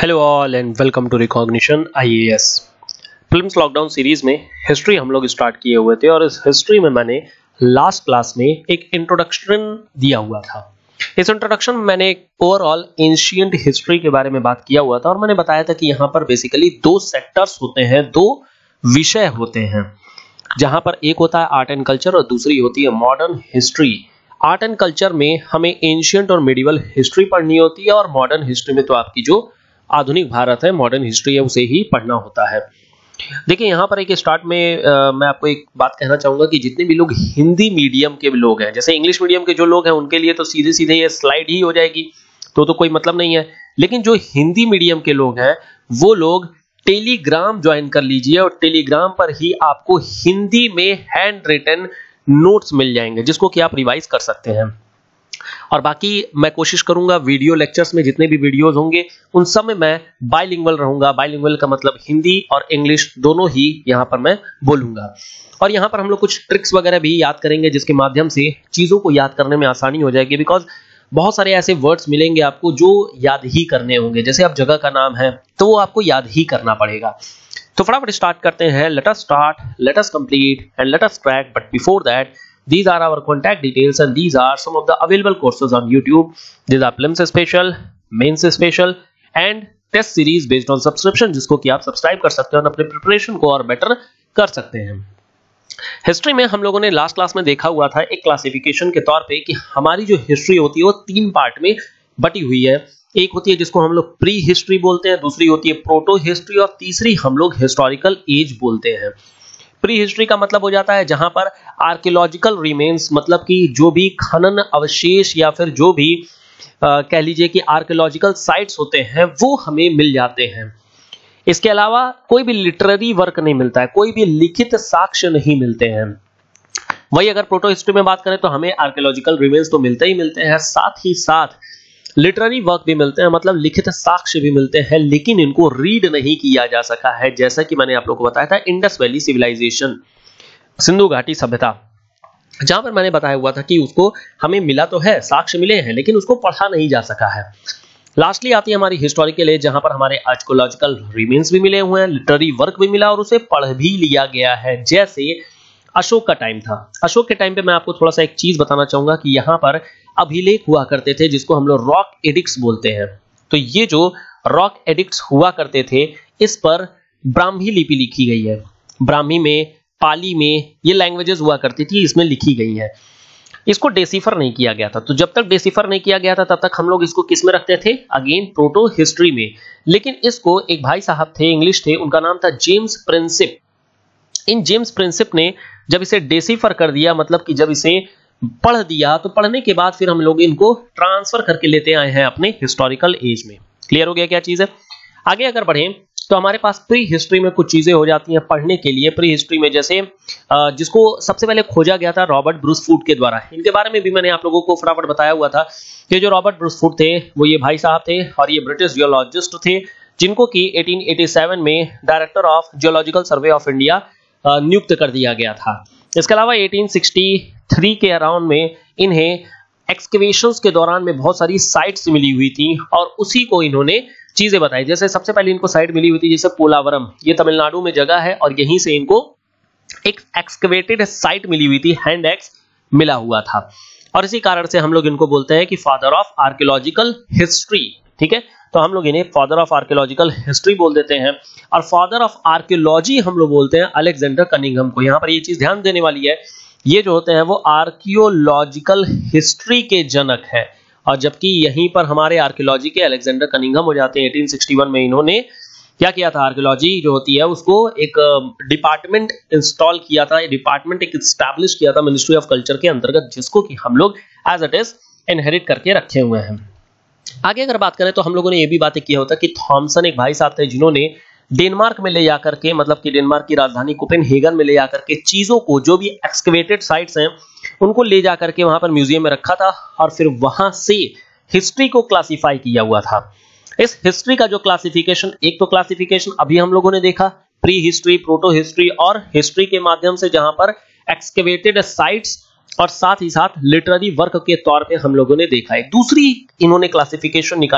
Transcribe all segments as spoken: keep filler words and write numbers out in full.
Hello all and welcome to recognition IAS. Films lockdown series में history हम लोग start किए हुए थे और इस हिस्ट्री में मैंने लास्ट क्लास में एक इंट्रोडक्शन दिया हुआ था। इस इंट्रोडक्शन में मैंने ओवरऑल एंशिएंट हिस्ट्री के बारे में बात किया हुआ था और मैंने बताया था कि यहाँ पर बेसिकली दो सेक्टर्स होते हैं, दो विषय होते हैं, जहां पर एक होता है आर्ट एंड कल्चर और दूसरी होती है modern history. Art and culture में हमें एंशिएंट और मिडिवल हिस्ट्री पढ़नी होती है और मॉडर्न हिस्ट्री में तो आपकी जो आधुनिक भारत है, मॉडर्न हिस्ट्री है, उसे ही पढ़ना होता है। देखिए यहाँ पर एक स्टार्ट में आ, मैं आपको एक बात कहना चाहूंगा कि जितने भी लोग हिंदी मीडियम के लोग हैं, जैसे इंग्लिश मीडियम के जो लोग हैं उनके लिए तो सीधे सीधे ये स्लाइड ही हो जाएगी, तो तो कोई मतलब नहीं है। लेकिन जो हिंदी मीडियम के लोग हैं वो लोग टेलीग्राम ज्वाइन कर लीजिए और टेलीग्राम पर ही आपको हिंदी में हैंड रिटन नोट्स मिल जाएंगे जिसको कि आप रिवाइज कर सकते हैं। और बाकी मैं कोशिश करूंगा वीडियो लेक्चर्स में जितने भी वीडियोस होंगे उन सब में मैं बाइलिंगुअल रहूंगा। बाइलिंगुअल का मतलब हिंदी और इंग्लिश दोनों ही यहां पर मैं बोलूंगा। और यहां पर हम लोग कुछ ट्रिक्स वगैरह भी याद करेंगे जिसके माध्यम से चीजों को याद करने में आसानी हो जाएगी, बिकॉज बहुत सारे ऐसे वर्ड्स मिलेंगे आपको जो याद ही करने होंगे। जैसे अब जगह का नाम है तो वो आपको याद ही करना पड़ेगा। तो फटाफट स्टार्ट करते हैं। Let us start, let us complete and let us crack, but before that these are our contact details and these are some of the available courses on YouTube. These are prelims special, mains special and test series based on subscription, जिसको कि आप subscribe कर सकते हैं और अपने preparation को और बेटर कर सकते हैं। हिस्ट्री में हम लोगों ने लास्ट क्लास में देखा हुआ था एक क्लासिफिकेशन के तौर पे कि हमारी जो हिस्ट्री होती है वो तीन पार्ट में बटी हुई है। एक होती है जिसको हम लोग प्री हिस्ट्री बोलते हैं, दूसरी होती है प्रोटो हिस्ट्री और तीसरी हम लोग हिस्टोरिकल एज बोलते हैं। प्री हिस्ट्री का मतलब हो जाता है जहां पर आर्कियोलॉजिकल रिमेन्स, मतलब कि जो भी खनन अवशेष या फिर जो भी आ, कह लीजिए कि आर्कियोलॉजिकल साइट्स होते हैं वो हमें मिल जाते हैं। इसके अलावा कोई भी लिटरेरी वर्क नहीं मिलता है, कोई भी लिखित साक्ष्य नहीं मिलते हैं। वही अगर प्रोटो हिस्ट्री में बात करें तो हमें आर्कियोलॉजिकल रिमेन्स तो मिलते ही मिलते हैं, साथ ही साथ लिटरेरी वर्क भी मिलते हैं, मतलब लिखित साक्ष्य भी मिलते हैं, लेकिन इनको रीड नहीं किया जा सका है। जैसा कि मैंने आप लोगों को बताया था इंडस वैली सिविलाइजेशन, सिंधु घाटी सभ्यता, जहां पर मैंने बताया हुआ था कि उसको हमें मिला तो है, साक्ष्य मिले हैं, लेकिन उसको पढ़ा नहीं जा सका है। लास्टली आती है हमारी हिस्टोरिकल एज, जहां पर हमारे आर्कियोलॉजिकल रिमेन्स भी मिले हुए हैं, लिटरेरी वर्क भी मिला और उसे पढ़ भी लिया गया है। जैसे अशोक का टाइम था। अशोक के टाइम पे मैं आपको थोड़ा सा एक चीज बताना चाहूंगा कि यहाँ पर अभिलेख हुआ करते थे जिसको हम लोग रॉक एडिक्ट्स बोलते हैं। तो ये जो रॉक एडिक्ट्स हुआ करते थे इस पर ब्राह्मी लिपि लिखी गई है। ब्राह्मी में, पाली में ये लैंग्वेजेस हुआ करती थी, इसमें लिखी गई है। इसको डेसिफर नहीं किया गया था, तो जब तक डेसिफर नहीं किया गया था तब तक हम लोग इसको किस में रखते थे? अगेन प्रोटो हिस्ट्री में। लेकिन इसको एक भाई साहब थे, इंग्लिश थे, उनका नाम था जेम्स प्रिंसिप। इन जेम्स प्रिंसिप ने जब इसे डेसिफर कर दिया, मतलब कि जब इसे पढ़ दिया, तो पढ़ने के बाद फिर हम लोग इनको ट्रांसफर करके लेते आए हैं अपने हिस्टोरिकल एज में। क्लियर हो गया क्या चीज है? आगे अगर बढ़ें तो हमारे पास प्री हिस्ट्री में कुछ चीजें हो जाती हैं पढ़ने के लिए। प्री हिस्ट्री में जैसे जिसको सबसे पहले खोजा गया था रॉबर्ट ब्रूसफूट के द्वारा, इनके बारे में भी मैंने आप लोगों को फटाफट बताया हुआ था कि जो रॉबर्ट ब्रूसफूट थे वो ये भाई साहब थे और ये ब्रिटिश जियोलॉजिस्ट थे, जिनको कि अठारह सौ सत्तासी में director of geological survey of India नियुक्त कर दिया गया था। इसके अलावा अठारह सौ तिरसठ के अराउंड में इन्हें एक्सकेवेशंस के दौरान में बहुत सारी साइट्स मिली हुई थी और उसी को इन्होंने चीजें बताई। जैसे सबसे पहले इनको साइट मिली हुई थी जैसे पोलावरम, ये तमिलनाडु में जगह है और यहीं से इनको एक एक्सकेवेटेड साइट मिली हुई थी, हैंड एक्स मिला हुआ था और इसी कारण से हम लोग इनको बोलते हैं कि फादर ऑफ आर्कियोलॉजिकल हिस्ट्री। ठीक है, तो हम लोग इन्हें फादर ऑफ आर्कियोलॉजिकल हिस्ट्री बोल देते हैं और फादर ऑफ आर्कियोलॉजी हम लोग बोलते हैं अलेक्जेंडर कनिंघम को। यहाँ पर ये चीज ध्यान देने वाली है, ये जो होते हैं वो आर्कियोलॉजिकल हिस्ट्री के जनक है और जबकि यहीं पर हमारे आर्कियोलॉजी के अलेक्जेंडर कनिंघम हो जाते हैं। अठारह सौ इकसठ में इन्होंने क्या किया था? आर्कियोलॉजी जो होती है उसको एक डिपार्टमेंट इंस्टॉल किया था, डिपार्टमेंट एक एस्टैब्लिश किया था मिनिस्ट्री ऑफ कल्चर के अंतर्गत, जिसको कि हम लोग एज इट इज इनहेरिट करके रखे हुए हैं। आगे अगर बात करें तो हम लोगों ने ये भी बातें किया होता कि थॉमसन एक भाई साहब थे जिन्होंने डेनमार्क में ले जाकर के, मतलब कि डेनमार्क की राजधानी कोपेनहेगन में ले जाकर के चीजों को, जो भी एक्सकेवेटेड साइट्स हैं उनको ले जाकर के वहां पर म्यूजियम में रखा था और फिर वहां से हिस्ट्री को क्लासिफाई किया हुआ था। इस हिस्ट्री का जो क्लासिफिकेशन, एक तो क्लासिफिकेशन अभी हम लोगों ने देखा प्री हिस्ट्री, प्रोटो हिस्ट्री और हिस्ट्री के माध्यम से जहां पर एक्सकेवेटेड साइट्स और साथ ही साथ लिटरेरी वर्क के तौर पे हम लोगों ने देखा है। दूसरी इन्होंने क्लासिफिकेशन निकाली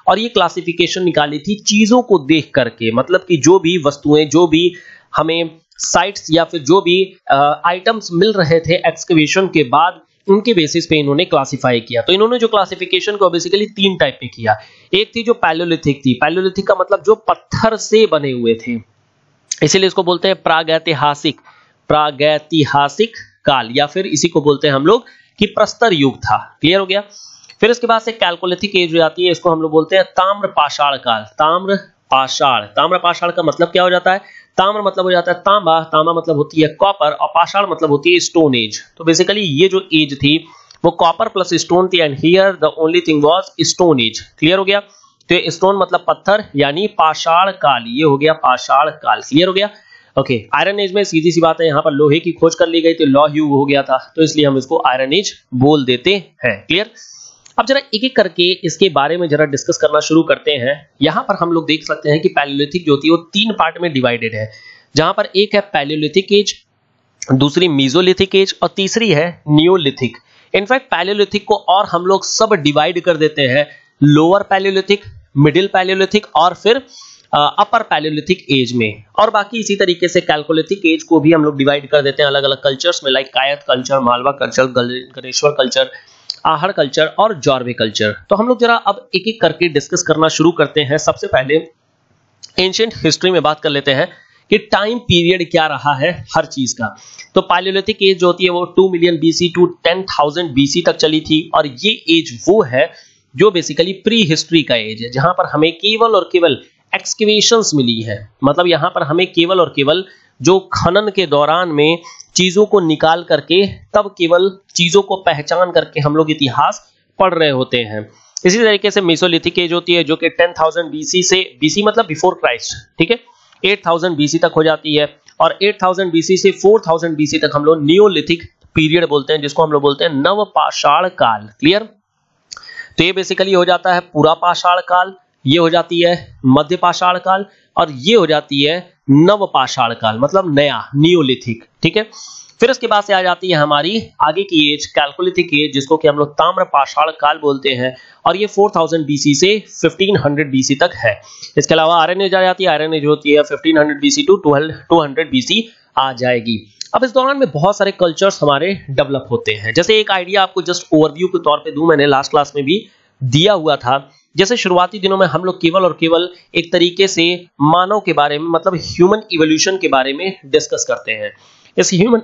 और ये क्लासिफिकेशन निकाली थी चीजों को देख करके, मतलब कि जो भी वस्तुएं, जो भी हमें साइट्स या फिर जो भी आइटम्स मिल रहे थे एक्सकवेशन के बाद, उनके बेसिस पे इन्होंने क्लासिफाई किया। तो इन्होंने जो क्लासिफिकेशन को बेसिकली तीन टाइप में किया। एक थी जो पैलियोलिथिक थी, पैलियोलिथिक का मतलब जो पत्थर से बने हुए थे, इसीलिए इसको बोलते हैं प्रागैतिहासिक, प्रागैतिहासिक काल, या फिर इसी को बोलते हैं हम लोग कि प्रस्तर युग था। क्लियर हो गया। फिर इसके बाद से कैल्कोलिथिक एज हो जाती है, इसको हम लोग बोलते हैं ताम्र पाषाण काल। ताम्र पाषाण, ताम्र पाषाण का मतलब क्या हो जाता है? ताम्र मतलब हो जाता है तांबा, तांबा मतलब होती है कॉपर, और पाषाण मतलब होती है स्टोन एज। तो बेसिकली ये जो एज थी वो कॉपर प्लस स्टोन थी, and here the only thing was stone age. Clear हो गया। तो ये स्टोन मतलब पत्थर, यानी पाषाण काल, ये हो गया पाषाण काल। क्लियर हो गया। ओके, आयरन एज में सीधी सी बात है, यहाँ पर लोहे की खोज कर ली गई थी, लौह युग हो गया था, तो इसलिए हम इसको आयरन एज बोल देते हैं। क्लियर। अब जरा एक एक करके इसके बारे में जरा डिस्कस करना शुरू करते हैं। यहाँ पर हम लोग देख सकते हैं कि पैलियोलिथिक जो होती है वो तीन पार्ट में डिवाइडेड है, जहां पर एक है पैलियोलिथिक एज, दूसरी मीजोलिथिक एज, और तीसरी है नियोलिथिक। इनफैक्ट पैलियोलिथिक को और हम लोग सब डिवाइड कर देते हैं, लोअर पैलियोलिथिक, मिडिल पैलियोलिथिक और फिर अपर पैलियोलिथिक एज में, और बाकी इसी तरीके से कैल्कोलिथिक एज को भी हम लोग डिवाइड कर देते हैं अलग अलग कल्चर्स में, like Kayatha culture, Malwa culture, Ganeshwar culture, Ahar culture और जॉर्वे कल्चर। तो हम लोग जरा अब एक एक करके डिस्कस करना शुरू करते हैं। सबसे पहले एंशिएंट हिस्ट्री में बात कर लेते हैं कि टाइम पीरियड क्या रहा है हर चीज का। तो पैलियोलिथिक एज जो होती है वो two million BC to ten thousand BC तक चली थी, और ये एज वो है जो बेसिकली प्री हिस्ट्री का एज है, जहां पर हमें केवल और केवल एक्सकेवेशंस मिली है। मतलब यहां पर हमें केवल और केवल जो खनन के दौरान में चीजों को निकाल करके, तब केवल चीजों को पहचान करके हम लोग इतिहास पढ़ रहे होते हैं। इसी तरीके से मेसोलिथिक एज होती है जो कि टेन थाउजेंड बीसी से, बीसी मतलब बिफोर क्राइस्ट, ठीक है, एट थाउजेंड बीसी तक हो जाती है, और एट थाउजेंड बीसी से फोर थाउजेंड बीसी तक हम लोग नियोलिथिक पीरियड बोलते हैं, जिसको हम लोग बोलते हैं नवपाषाण काल। क्लियर। तो ये बेसिकली हो जाता है पूरा पाषाण काल, ये हो जाती है मध्य पाषाण काल, और ये हो जाती है नवपाषाण काल, मतलब नया नियोलिथिक। ठीक है। फिर इसके बाद से आ जाती है हमारी आगे की एज कैल्कोलिथिक एज, जिसको कि हम लोग ताम्र पाषाण काल बोलते हैं, और ये फोर थाउजेंड बीसी से फिफ्टीन हंड्रेड बीसी तक है। इसके अलावा आयरन एज आ जाती है, आयरन एज होती है fifteen hundred BC to two hundred BC आ जाएगी। अब इस दौरान में बहुत सारे कल्चर्स हमारे डेवलप होते हैं। जैसे एक आइडिया आपको जस्ट ओवरव्यू के तौर पे दूं, मैंने लास्ट क्लास में भी दिया हुआ था। जैसे शुरुआती दिनों में हम लोग केवल और केवल एक तरीके से मानव के बारे में, मतलब ह्यूमन इवोल्यूशन के बारे में डिस्कस करते हैं। इस ह्यूमन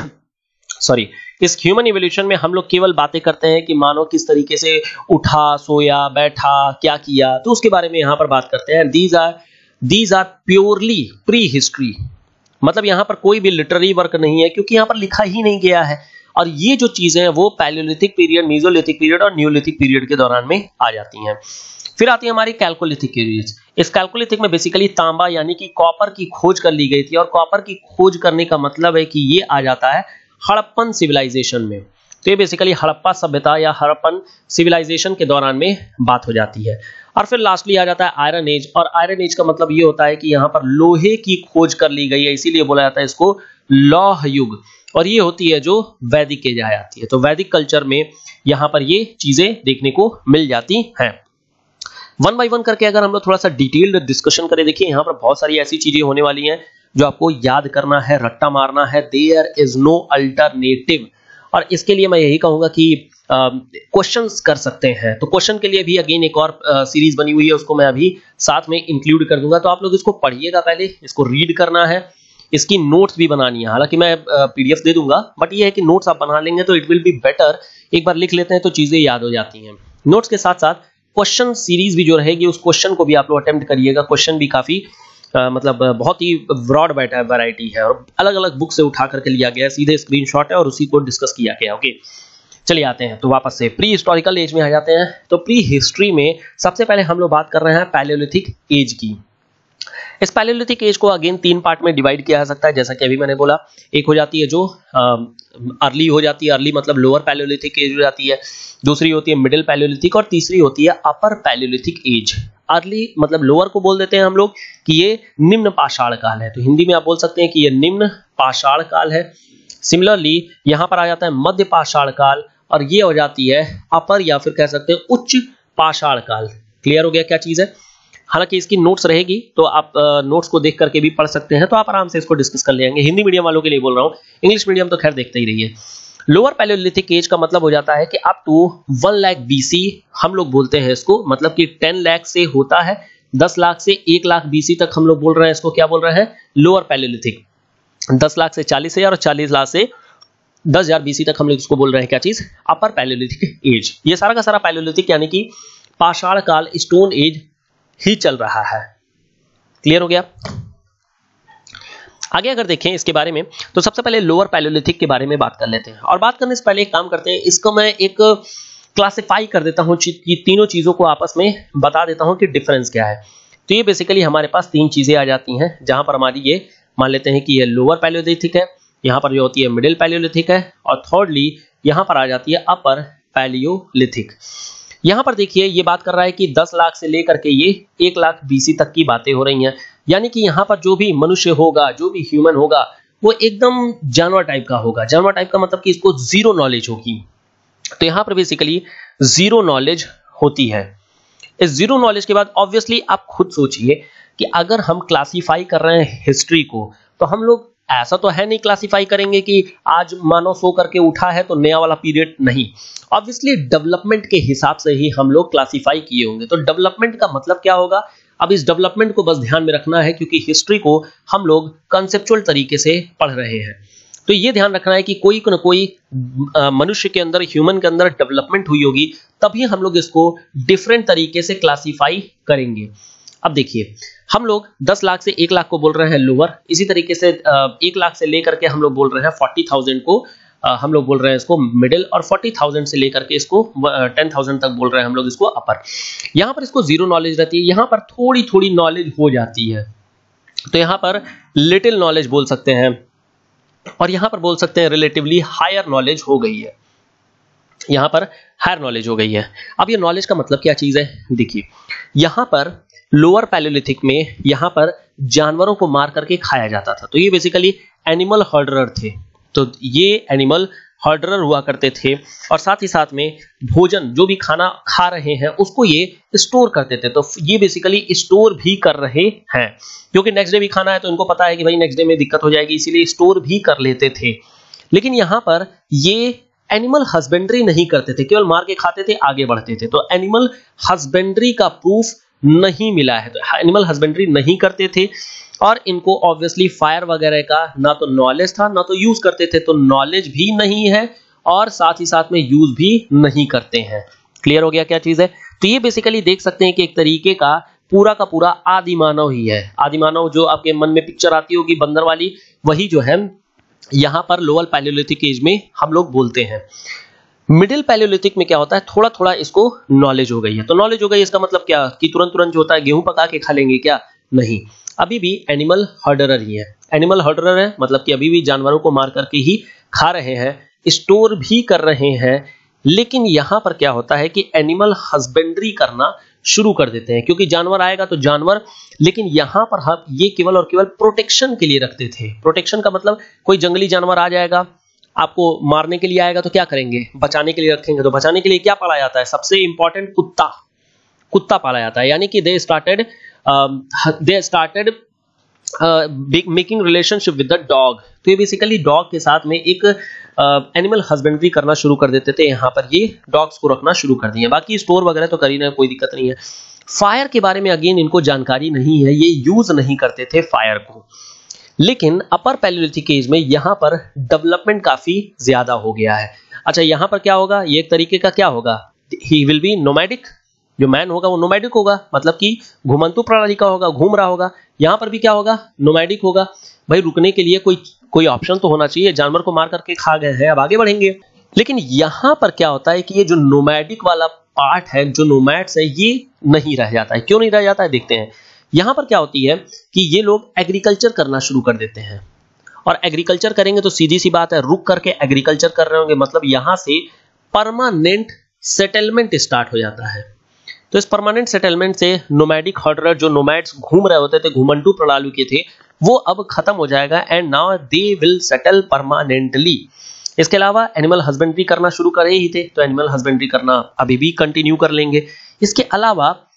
सॉरी इस ह्यूमन इवोल्यूशन में हम लोग केवल बातें करते हैं कि मानव किस तरीके से उठा, सोया, बैठा, क्या किया, तो उसके बारे में यहाँ पर बात करते हैं। These are these are purely prehistory, मतलब यहाँ पर कोई भी लिटरेरी वर्क नहीं है, क्योंकि यहाँ पर लिखा ही नहीं गया है। और ये जो चीजें हैं वो पैलियोलिथिक पीरियड, मीजोलिथिक पीरियड और नियोलिथिक पीरियड के दौरान में आ जाती हैं। फिर आती है हमारी कैल्कोलिथिक एज। इस कैल्कोलिथिक में बेसिकली तांबा यानी कि कॉपर की खोज कर ली गई थी, और कॉपर की खोज करने का मतलब है कि ये आ जाता है हड़प्पन सिविलाइजेशन में। तो ये बेसिकली हड़प्पा सभ्यता या हड़प्पन सिविलाइजेशन के दौरान में बात हो जाती है। और फिर लास्टली आ जाता है आयरन एज, और आयरन एज का मतलब ये होता है कि यहाँ पर लोहे की खोज कर ली गई है, इसीलिए बोला जाता है इसको लौह युग। और ये होती है जो वैदिक एज आ जाती है। तो वैदिक कल्चर में यहाँ पर ये चीजें देखने को मिल जाती हैं। वन बाय वन करके अगर हम लोग थोड़ा सा डिटेल्ड डिस्कशन करें, देखिए यहाँ पर बहुत सारी ऐसी चीजें होने वाली हैं जो आपको याद करना है, रट्टा मारना है। There is no alternative. और इसके लिए मैं यही कहूंगा कि क्वेश्चंस uh, कर सकते हैं। तो क्वेश्चन के लिए भी अगेन एक और सीरीज uh, बनी हुई है, उसको मैं अभी साथ में इंक्लूड कर दूंगा। तो आप लोग इसको पढ़िएगा, पहले इसको रीड करना है, इसकी नोट्स भी बनानी है। हालांकि मैं पीडीएफ दे दूंगा, बट ये है कि नोट्स आप बना लेंगे तो इट विल बी बेटर। एक बार लिख लेते हैं तो चीजें याद हो जाती हैं। नोट्स के साथ साथ क्वेश्चन सीरीज भी जो रहेगी, उस क्वेश्चन को भी आप लोग अटेम्प्ट करिएगा। क्वेश्चन भी काफी आ, मतलब बहुत ही ब्रॉड वैरायटी है, और अलग अलग बुक से उठा करके लिया गया है, सीधे स्क्रीनशॉट है और उसी को डिस्कस किया गया। ओके, चलिए आते हैं तो वापस से प्री हिस्टोरिकल एज में आ जाते हैं। तो प्री हिस्ट्री में सबसे पहले हम लोग बात कर रहे हैं पैलियोलिथिक एज की। इस पैलियोलिथिक एज को अगेन तीन पार्ट में डिवाइड किया जा सकता है, जैसा कि अभी मैंने बोला। एक हो जाती है जो अर्ली हो जाती है, अर्ली मतलब लोअर पैलियोलिथिक एज हो जाती है। दूसरी होती है मिडिल पैलियोलिथिक, और तीसरी होती है अपर पैलियोलिथिक एज। अर्ली मतलब लोअर को बोल देते हैं हम लोग कि ये निम्न पाषाण काल है, तो हिंदी में आप बोल सकते हैं कि ये निम्न पाषाण काल है। सिमिलरली यहाँ पर आ जाता है मध्य पाषाण काल, और ये हो जाती है अपर या फिर कह सकते हैं उच्च पाषाण काल। क्लियर हो गया क्या चीज है। हालांकि इसकी नोट्स रहेगी तो आप नोट्स को देख करके भी पढ़ सकते हैं, तो आप आराम से इसको डिस्कस कर लेंगे। हिंदी मीडियम वालों के लिए बोल रहा हूँ, इंग्लिश मीडियम तो खैर देखते ही रहिए। लोअर पैलियोलिथिक एज का मतलब हो जाता है कि up to one lakh BC हम लोग बोलते हैं इसको, मतलब कि टेन लाख से होता है दस लाख से एक लाख बीसी तक हम लोग बोल रहे हैं इसको क्या बोल रहे हैं, लोअर पैलियोलिथिक। दस लाख से चालीस हजार और चालीस लाख से दस हजार बीसी तक हम लोग इसको बोल रहे हैं क्या चीज, अपर पैलियोलिथिक एज। ये सारा का सारा पैलियोलिथिक यानी कि पाषाण काल, स्टोन एज ही चल रहा है। क्लियर हो गया। आगे अगर देखें इसके बारे में तो सबसे पहले लोअर पैलियोलिथिक के बारे में बात कर लेते हैं, और बात करने से पहले एक काम करते हैं, इसको मैं एक क्लासिफाई कर देता हूं, कि तीनों चीजों को आपस में बता देता हूं कि डिफरेंस क्या है। तो ये बेसिकली हमारे पास तीन चीजें आ जाती हैं, जहां पर हमारी ये मान लेते हैं कि ये लोअर पैलियोलिथिक है, यहाँ पर जो होती है मिडिल पैलियोलिथिक है, और थर्डली यहाँ पर आ जाती है अपर पैलियोलिथिक। यहाँ पर देखिए ये बात कर रहा है कि दस लाख से लेकर के ये एक लाख बीसी तक की बातें हो रही हैं, यानी कि यहाँ पर जो भी मनुष्य होगा, जो भी ह्यूमन होगा, वो एकदम जानवर टाइप का होगा। जानवर टाइप का मतलब कि इसको जीरो नॉलेज होगी। तो यहाँ पर बेसिकली जीरो नॉलेज होती है। इस जीरो नॉलेज के बाद ऑब्वियसली आप खुद सोचिए कि अगर हम क्लासीफाई कर रहे हैं हिस्ट्री को, तो हम लोग ऐसा तो है नहीं क्लासीफाई करेंगे कि आज मानव सो करके उठा है तो नया वाला पीरियड, नहीं। ऑब्वियसली डेवलपमेंट के हिसाब से ही हम लोग क्लासीफाई किए होंगे। तो डेवलपमेंट का मतलब क्या होगा, अब इस डेवलपमेंट को बस ध्यान में रखना है, क्योंकि हिस्ट्री को हम लोग कंसेप्चुअल तरीके से पढ़ रहे हैं। तो ये ध्यान रखना है कि कोई न कोई मनुष्य के अंदर, ह्यूमन के अंदर डेवलपमेंट हुई होगी, तभी हम लोग इसको डिफरेंट तरीके से क्लासीफाई करेंगे। अब देखिए हम लोग दस लाख से एक लाख को बोल रहे हैं लोअर, इसी तरीके से एक लाख से लेकर के हम लोग बोल रहे हैं फोर्टी थाउजेंड को हम लोग बोल रहे हैं इसको मिडिल, और फोर्टी थाउजेंड से लेकर के इसको टेन थाउजेंड तक बोल रहे हैं हम लोग इसको अपर। यहाँ पर इसको जीरो नॉलेज रहती है, यहाँ पर थोड़ी थोड़ी नॉलेज हो जाती है, तो यहाँ पर लिटिल नॉलेज बोल सकते हैं, और यहाँ पर बोल सकते हैं रिलेटिवली हायर नॉलेज हो गई है। यहाँ पर हायर नॉलेज हो गई है। अब ये नॉलेज का मतलब क्या चीज है, देखिए यहाँ पर लोअर पैलियोलिथिक में यहाँ पर जानवरों को मार करके खाया जाता था, तो ये बेसिकली एनिमल हर्डरर थे। तो ये एनिमल हर्डरर हुआ करते थे, और साथ ही साथ में भोजन जो भी खाना खा रहे हैं उसको ये स्टोर करते थे। तो ये बेसिकली स्टोर भी कर रहे हैं, क्योंकि नेक्स्ट डे भी खाना है, तो इनको पता है कि भाई नेक्स्ट डे में दिक्कत हो जाएगी, इसीलिए स्टोर भी कर लेते थे। लेकिन यहाँ पर ये एनिमल हस्बेंड्री नहीं करते थे, केवल मार के खाते थे, आगे बढ़ते थे। तो एनिमल हस्बेंड्री का प्रूफ नहीं मिला है, तो एनिमल हस्बेंड्री नहीं करते थे, और इनको ऑब्वियसली फायर वगैरह का ना तो नॉलेज था ना तो यूज करते थे। तो नॉलेज भी नहीं है और साथ ही साथ में यूज भी नहीं करते हैं। क्लियर हो गया क्या चीज है। तो ये बेसिकली देख सकते हैं कि एक तरीके का पूरा का पूरा आदि मानव ही है। आदि मानव जो आपके मन में पिक्चर आती होगी बंदर वाली, वही जो है यहाँ पर लोअर पैलियोलिथिक एज में हम लोग बोलते हैं। मिडिल पैलियोलिथिक में क्या होता है, थोड़ा थोड़ा इसको नॉलेज हो गई है। तो नॉलेज हो गई इसका मतलब क्या कि तुरंत तुरंत जो होता है गेहूं पका के खा लेंगे क्या, नहीं, अभी भी एनिमल हर्डरर ही है। एनिमल हर्डरर है मतलब कि अभी भी जानवरों को मार करके ही खा रहे हैं, स्टोर भी कर रहे हैं। लेकिन यहाँ पर क्या होता है कि एनिमल हस्बेंड्री करना शुरू कर देते हैं, क्योंकि जानवर आएगा तो जानवर, लेकिन यहाँ पर हम ये केवल और केवल प्रोटेक्शन के लिए रखते थे। प्रोटेक्शन का मतलब कोई जंगली जानवर आ जाएगा, आपको मारने के लिए आएगा तो क्या करेंगे, बचाने के लिए रखेंगे। तो बचाने के लिए क्या पाला जाता है, सबसे इंपॉर्टेंट कुत्ता, कुत्ता पाला जाता है। यानी कि they started they started making relationship with the dog. तो ये बेसिकली डॉग के साथ में एक एनिमल uh, हस्बेंड्री करना शुरू कर देते थे। यहाँ पर ये डॉग्स को रखना शुरू कर दिए, बाकी स्टोर वगैरह तो करी ना, कोई दिक्कत नहीं है। फायर के बारे में अगेन इनको जानकारी नहीं है, ये यूज नहीं करते थे फायर को। लेकिन अपर पैलियोलिथिक एज में यहाँ पर डेवलपमेंट काफी ज्यादा हो गया है। अच्छा, यहाँ पर क्या होगा, ये एक तरीके का क्या होगा, ही विल बी नोमैडिक। जो मैन होगा वो नोमैडिक होगा, मतलब कि घुमंतु प्रणाली का होगा, घूम रहा होगा। यहाँ पर भी क्या होगा, नोमैडिक होगा। भाई रुकने के लिए कोई कोई ऑप्शन तो होना चाहिए, जानवर को मार करके खा गए हैं, अब आगे बढ़ेंगे। लेकिन यहाँ पर क्या होता है कि ये जो नोमैडिक वाला पार्ट है, जो नोमैड्स है, ये नहीं रह जाता है। क्यों नहीं रह जाता है, देखते हैं। यहाँ पर क्या होती है कि ये लोग एग्रीकल्चर करना शुरू कर देते हैं, और एग्रीकल्चर करेंगे तो सीधी सी बात है, रुक करके एग्रीकल्चर कर रहे होंगे, मतलब यहाँ से परमानेंट सेटलमेंट स्टार्ट हो जाता है। तो इस परमानेंट सेटलमेंट से नोमैडिक हर्डरर, जो नोमैड्स घूम रहे होते थे, घुमंटू प्रणाली के थे, वो अब खत्म हो जाएगा, and now they will settle permanently. इसके अलावा एनिमल हस्बेंड्री करना शुरू कर ही थे, तो एनिमल हस्बेंड्री करना अभी भी कंटिन्यू कर लेंगे। इसके अलावा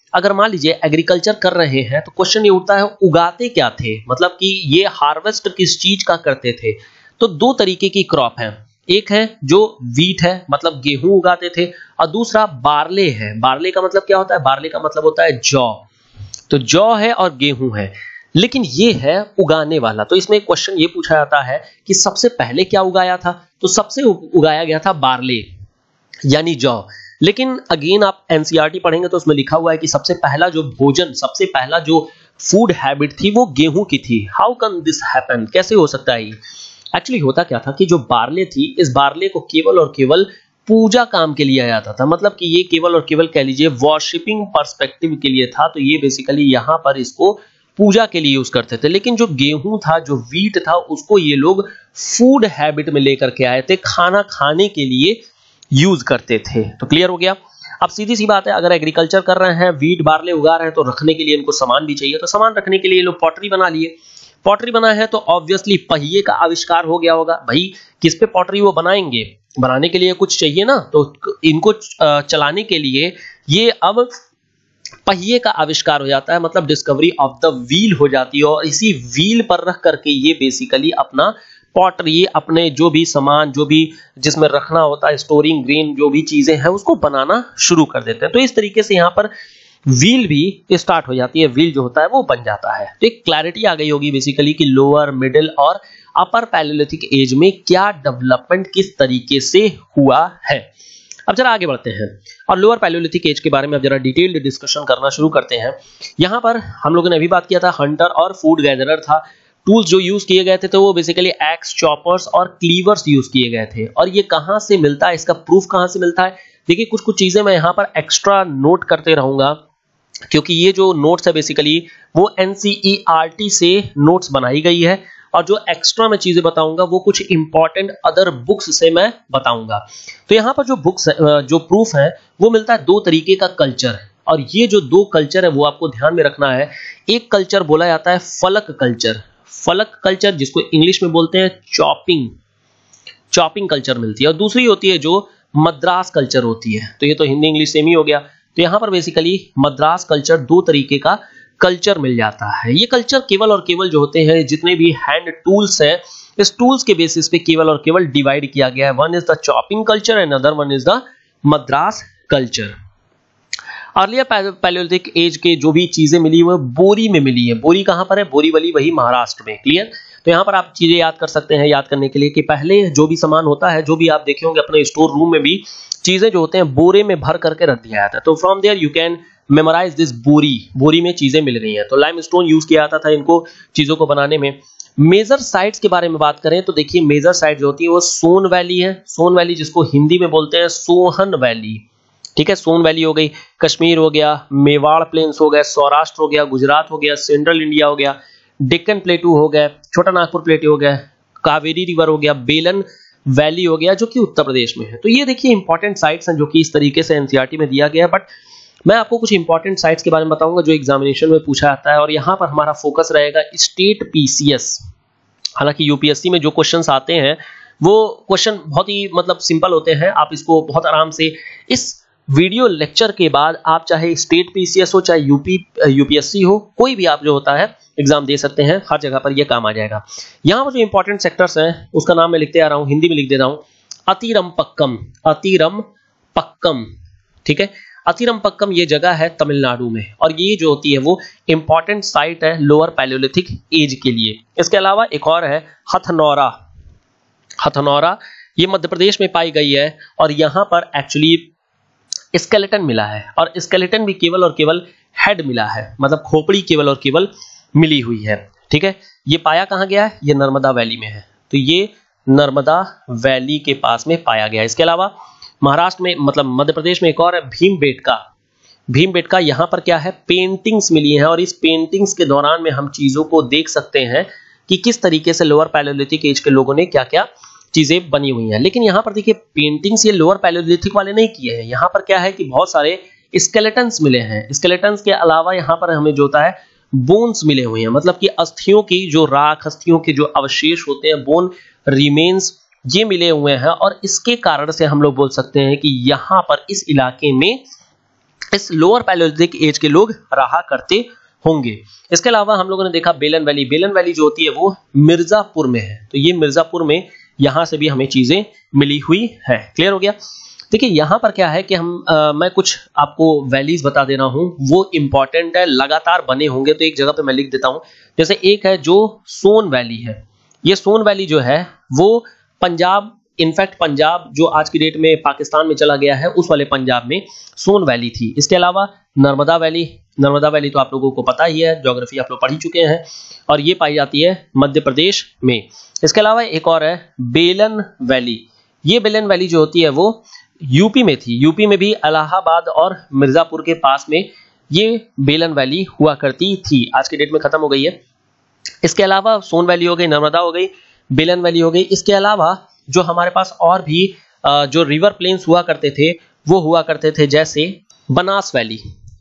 अगर मान लीजिए एग्रीकल्चर कर रहे हैं तो क्वेश्चन ये उठता है उगाते क्या थे, मतलब कि ये हार्वेस्ट किस चीज का करते थे। तो दो तरीके की क्रॉप है, एक है जो वीट है मतलब गेहूं उगाते थे, और दूसरा बार्ले है। बार्ले का मतलब क्या होता है, बार्ले का मतलब होता है जौ। तो जौ है और गेहूं है, लेकिन ये है उगाने वाला। तो इसमें क्वेश्चन ये पूछा जाता है कि सबसे पहले क्या उगाया था, तो सबसे उगाया गया था बार्ले यानी जौ। लेकिन अगेन आप एनसीईआरटी पढ़ेंगे तो उसमें लिखा हुआ है कि सबसे पहला जो भोजन, सबसे पहला जो फूड हैबिट थी वो गेहूं की थी। हाउ कैन दिस हैपन, कैसे हो सकता है? एक्चुअली होता क्या था कि जो बार्ले थी, इस बार्ले को केवल और केवल पूजा काम के लिए आया था, मतलब कि ये केवल और केवल कह लीजिए वॉरशिपिंग पर्सपेक्टिव के लिए था। तो ये बेसिकली यहाँ पर इसको पूजा के लिए यूज करते थे। लेकिन जो गेहूं था, जो वीट था, उसको ये लोग फूड हैबिट में लेकर के आए थे, खाना खाने के लिए यूज करते थे। तो क्लियर हो गया। अब सीधी सी बात है, अगर एग्रीकल्चर कर रहे हैं, वीट बार्ले उगा रहे हैं, तो रखने के लिए इनको सामान भी चाहिए। तो सामान रखने के लिए लोग पॉटरी बना लिए। पॉटरी बना है तो ऑब्वियसली पहिए का आविष्कार हो गया होगा। भाई किस पे पॉटरी वो बनाएंगे, बनाने के लिए कुछ चाहिए ना, तो इनको चलाने के लिए ये अब पहिए का आविष्कार हो जाता है, मतलब डिस्कवरी ऑफ द व्हील हो जाती है। और इसी व्हील पर रख करके ये बेसिकली अपना पॉटरी, अपने जो भी सामान, जो भी जिसमें रखना होता है, स्टोरिंग ग्रेन, जो भी चीजें हैं उसको बनाना शुरू कर देते हैं। तो इस तरीके से यहाँ पर व्हील भी स्टार्ट हो जाती है, व्हील जो होता है वो बन जाता है। तो एक क्लैरिटी आ गई होगी बेसिकली कि लोअर, मिडिल और अपर पैलियोलिथिक एज में क्या डेवलपमेंट किस तरीके से हुआ है। अब जरा आगे बढ़ते हैं और लोअर पैलियोलिथिक एज के बारे में अब जरा डिटेल्ड डिस्कशन करना शुरू करते हैं। यहाँ पर हम लोगों ने अभी बात किया था हंटर और फूड गैदरर था। टूल्स जो यूज किए गए थे तो वो बेसिकली एक्स, चॉपर्स और क्लीवर्स यूज किए गए थे। और ये कहां से मिलता है, इसका प्रूफ कहां से मिलता है? देखिए कुछ कुछ चीजें मैं यहाँ पर एक्स्ट्रा नोट करते रहूंगा, क्योंकि ये जो नोट्स है बेसिकली वो एनसीईआरटी से नोट्स बनाई गई है, और जो एक्स्ट्रा मैं चीजें बताऊंगा वो कुछ इंपॉर्टेंट अदर बुक्स से मैं बताऊंगा। तो यहाँ पर जो बुक्स जो प्रूफ है वो मिलता है दो तरीके का कल्चर, और ये जो दो कल्चर है वो आपको ध्यान में रखना है। एक कल्चर बोला जाता है फलक कल्चर, फलक कल्चर जिसको इंग्लिश में बोलते हैं चॉपिंग, चॉपिंग कल्चर मिलती है, और दूसरी होती है जो मद्रास कल्चर होती है। तो ये तो हिंदी इंग्लिश सेम ही हो गया। तो यहाँ पर बेसिकली मद्रास कल्चर, दो तरीके का कल्चर मिल जाता है। ये कल्चर केवल और केवल जो होते हैं, जितने भी हैंड टूल्स हैं, इस टूल्स के बेसिस पे केवल और केवल डिवाइड किया गया है। One is the chopping culture and other one is the Madras culture. Earlier palaeolithic age के जो भी चीजें मिली वो बोरी में मिली है। बोरी कहां पर है? बोरीवली, वही महाराष्ट्र में। क्लियर। तो यहाँ पर आप चीजें याद कर सकते हैं, याद करने के लिए कि पहले जो भी सामान होता है, जो भी आप देखे होंगे अपने स्टोर रूम में भी चीजें जो होते हैं बोरे में भर करके रख दिया जाता है। तो from there you can memorise this Bori, Bori में चीजें मिल रही हैं। तो लाइमस्टोन यूज किया जाता था इनको चीजों को बनाने में। मेजर साइट्स के बारे में बात करें तो देखिए मेजर साइट जो होती है वो सोन वैली है। सोन वैली जिसको हिंदी में बोलते हैं सोहन वैली, ठीक है। सोन वैली हो गई, कश्मीर हो गया, मेवाड़ प्लेन्स हो गए, सौराष्ट्र हो गया, गुजरात हो गया, सेंट्रल इंडिया हो गया, डेक्कन प्लेटू हो गया, छोटा नागपुर प्लेटू हो गया, कावेरी रिवर हो गया, बेलन वैली हो गया जो कि उत्तर प्रदेश में है। तो ये देखिए इंपॉर्टेंट साइट्स हैं जो कि इस तरीके से एनसीईआरटी में दिया गया है। बट मैं आपको कुछ इंपॉर्टेंट साइट्स के बारे में बताऊंगा जो एग्जामिनेशन में पूछा जाता है, और यहाँ पर हमारा फोकस रहेगा स्टेट पीसीएस। हालांकि यूपीएससी में जो क्वेश्चंस आते हैं वो क्वेश्चन बहुत ही मतलब सिंपल होते हैं, आप इसको बहुत आराम से इस वीडियो लेक्चर के बाद आप चाहे स्टेट पीसीएस हो, चाहे यूपी यूपीएससी हो, कोई भी आप जो होता है एग्जाम दे सकते हैं, हर जगह पर ये काम आ जाएगा। यहाँ पर जो इंपॉर्टेंट सेक्टर्स हैं उसका नाम मैं लिखते आ रहा हूँ, हिंदी में लिख दे रहा हूँ, अतिरमपक्कम, अतिरमपक्कम, ठीक है। अतिरमपक्कम ये जगह है तमिलनाडु में, और ये जो होती है वो इंपॉर्टेंट साइट है लोअर पैलियोलिथिक एज के लिए। इसके अलावा एक और है हथनौरा, हथनौरा ये मध्य प्रदेश में पाई गई है, और यहाँ पर एक्चुअली स्केलेटन मिला है, और स्केलेटन भी केवल और केवल हेड मिला है, मतलब खोपड़ी केवल और केवल मिली हुई है, ठीक है। ये पाया कहाँ गया है? ये नर्मदा वैली में है। तो ये नर्मदा वैली के पास में पाया गया है। इसके अलावा महाराष्ट्र में, मतलब मध्य प्रदेश में एक और है भीमबेटका, भीमबेटका यहाँ पर क्या है? पेंटिंग्स मिली हैं, और इस पेंटिंग्स के दौरान में हम चीजों को देख सकते हैं कि किस तरीके से लोअर पैलियोलिथिक एज के लोगों ने क्या क्या चीजें बनी हुई हैं। लेकिन यहाँ पर देखिए पेंटिंग्स ये लोअर पैलियोलिथिक वाले नहीं किए हैं, यहाँ पर क्या है कि बहुत सारे स्केलेटन्स मिले हैं। स्केलेटन्स के अलावा यहाँ पर हमें जो होता है बोन्स मिले हुए हैं, मतलब कि अस्थियों की जो राख, अस्थियों के जो अवशेष होते हैं, बोन रिमेन्स, ये मिले हुए हैं। और इसके कारण से हम लोग बोल सकते हैं कि यहाँ पर इस इलाके में इस लोअर पैलियोलिथिक एज के लोग रहा करते होंगे। इसके अलावा हम लोगों ने देखा बेलन वैली। बेलन वैली जो होती है वो मिर्जापुर में है, तो ये मिर्जापुर में यहां से भी हमें चीजें मिली हुई है। क्लियर हो गया। देखिए यहां पर क्या है कि हम आ, मैं कुछ आपको वैलीज बता दे रहा हूं, वो इंपॉर्टेंट है, लगातार बने होंगे, तो एक जगह पे मैं लिख देता हूं। जैसे एक है जो सोन वैली है, ये सोन वैली जो है वो पंजाब, इनफैक्ट पंजाब जो आज की डेट में पाकिस्तान में चला गया है उस वाले पंजाब में सोन वैली थी। इसके अलावा नर्मदा वैली, नर्मदा वैली तो आप लोगों को पता ही है, ज्योग्राफी आप लोग पढ़ ही चुके हैं, और ये पाई जाती है मध्य प्रदेश में। इसके अलावा एक और है बेलन वैली। ये बेलन वैली जो होती है वो यूपी में थी, यूपी में भी इलाहाबाद और मिर्जापुर के पास में ये बेलन वैली हुआ करती थी, आज की डेट में खत्म हो गई है। इसके अलावा सोन वैली हो गई, नर्मदा हो गई, बेलन वैली हो गई। इसके अलावा जो हमारे पास और भी जो रिवर प्लेन्स हुआ करते थे वो हुआ करते थे, जैसे Banas valley,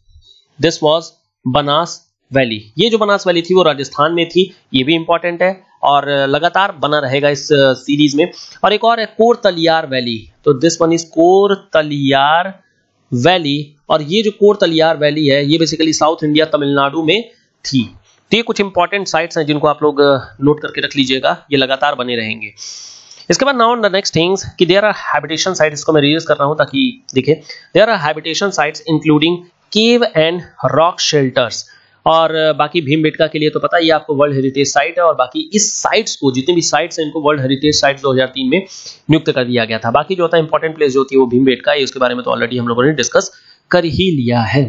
this was Banas valley. ये जो बनास वैली थी वो राजस्थान में थी, ये भी इंपॉर्टेंट है और लगातार बना रहेगा इस सीरीज में। और एक और है कोरतलियार वैली, तो this one is Kortallaiyar valley, और ये जो कोरतलियार वैली है ये बेसिकली साउथ इंडिया तमिलनाडु में थी। तो ये कुछ इंपॉर्टेंट साइट्स हैं जिनको आप लोग नोट करके रख लीजिएगा, ये लगातार बने रहेंगे। इसके बाद नाउ द नेक्स्ट थिंग्स कि देयर आर हैबिटेशन साइट्स, इसको मैं रिवाइज कर रहा हूं ताकि देखिए, there are habitation sites including cave and rock shelters. और बाकी भीमबेटका के लिए तो पता ही आपको वर्ल्ड हेरिटेज साइट है, और बाकी इस साइट्स को, जितनी भी साइट्स हैं इनको वर्ल्ड हेरिटेज साइट्स दो हज़ार तीन में नियुक्त कर दिया गया था। बाकी जो होता है इंपॉर्टेंट प्लेस जो होती है वो भीमबेटका है, उसके बारे में तो ऑलरेडी हम लोगों ने डिस्कस कर ही लिया है।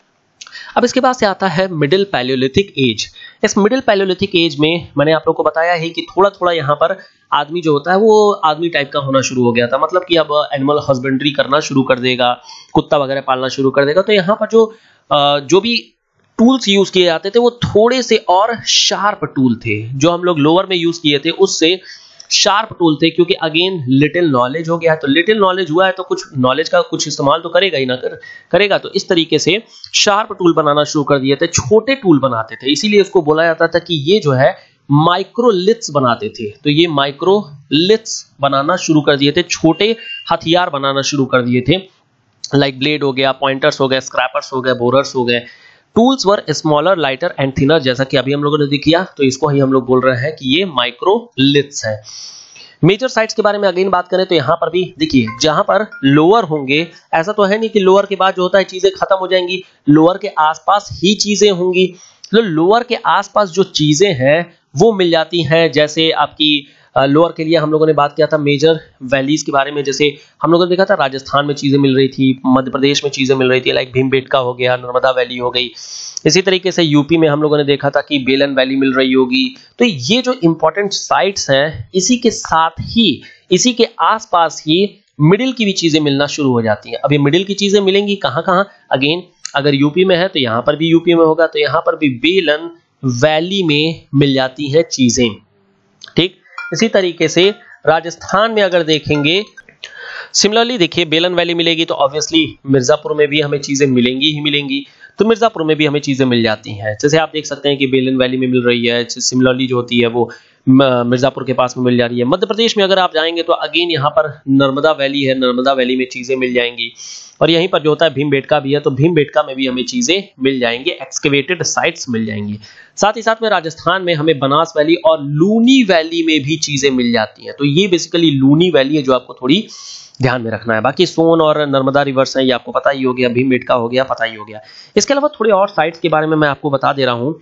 अब इसके बाद से आता है मिडिल पैलियोलिथिक एज। इस मिडिल पैलियोलिथिक एज में मैंने आप लोगों को बताया है कि थोड़ा थोड़ा यहाँ पर आदमी जो होता है वो आदमी टाइप का होना शुरू हो गया था, मतलब कि अब एनिमल हस्बेंड्री करना शुरू कर देगा, कुत्ता वगैरह पालना शुरू कर देगा। तो यहाँ पर जो जो भी टूल्स यूज किए जाते थे वो थोड़े से और शार्प टूल थे, जो हम लोग लोअर में यूज किए थे उससे शार्प टूल थे, क्योंकि अगेन लिटिल नॉलेज हो गया है, तो लिटिल नॉलेज हुआ है तो कुछ नॉलेज का कुछ इस्तेमाल तो करेगा ही ना कर, करेगा। तो इस तरीके से शार्प टूल बनाना शुरू कर दिए थे, छोटे टूल बनाते थे, इसीलिए इसको बोला जाता था कि ये जो है माइक्रोलिथ्स बनाते थे। तो ये माइक्रोलिथ्स बनाना शुरू कर दिए थे, छोटे हथियार बनाना शुरू कर दिए थे, लाइक ब्लेड हो गया, पॉइंटर्स हो गए, स्क्रैपर्स हो गए, बोरर्स हो गए। Tools were smaller, lighter and thinner, जैसा कि अभी हम लोगों ने दिखाया, तो इसको ही हम लोग बोल रहे हैं कि ये माइक्रोलिथ्स है। मेजर साइट्स के बारे में अगेन बात करें तो यहाँ पर भी देखिए, जहां पर लोअर होंगे, ऐसा तो है नहीं कि लोअर के बाद जो होता है चीजें खत्म हो जाएंगी, लोअर के आसपास ही चीजें होंगी। तो लोअर के आसपास जो चीजें हैं वो मिल जाती हैं, जैसे आपकी लोअर के लिए हम लोगों ने बात किया था मेजर वैलीज के बारे में, जैसे हम लोगों ने देखा था राजस्थान में चीजें मिल रही थी, मध्य प्रदेश में चीजें मिल रही थी, लाइक भीमबेटका हो गया, नर्मदा वैली हो गई। इसी तरीके से यूपी में हम लोगों ने देखा था कि बेलन वैली मिल रही होगी। तो ये जो इंपॉर्टेंट साइट्स हैं, इसी के साथ ही, इसी के आसपास ही मिडिल की भी चीजें मिलना शुरू हो जाती हैं। अब ये मिडिल की चीजें मिलेंगी कहाँ कहाँ, अगेन अगर यूपी में है तो यहाँ पर भी यूपी में होगा, तो यहाँ पर भी बेलन वैली में मिल जाती है चीजें। ठीक, इसी तरीके से राजस्थान में अगर देखेंगे, सिमिलरली देखिए बेलन वैली मिलेगी तो ऑब्वियसली मिर्जापुर में भी हमें चीजें मिलेंगी ही मिलेंगी, तो मिर्जापुर में भी हमें चीजें मिल जाती हैं। जैसे आप देख सकते हैं कि बेलन वैली में मिल रही है, सिमिलरली जो होती है वो मिर्जापुर के पास में मिल जा रही है। मध्य प्रदेश में अगर आप जाएंगे तो अगेन यहाँ पर नर्मदा वैली है, नर्मदा वैली में चीजें मिल जाएंगी। और यहीं पर जो होता है भीमबेटका भी है, तो भीमबेटका में भी हमें चीजें मिल जाएंगी, एक्सकेवेटेड साइट्स मिल जाएंगी। साथ ही साथ में राजस्थान में हमें बनास वैली और लूनी वैली में भी चीजें मिल जाती हैं। तो ये बेसिकली लूनी वैली है जो आपको थोड़ी ध्यान में रखना है। बाकी सोन और नर्मदा रिवर्स हैं, ये आपको पता ही हो गया, भीमबेटका हो गया, पता ही हो गया। इसके अलावा थोड़े और साइट्स के बारे में मैं आपको बता दे रहा हूँ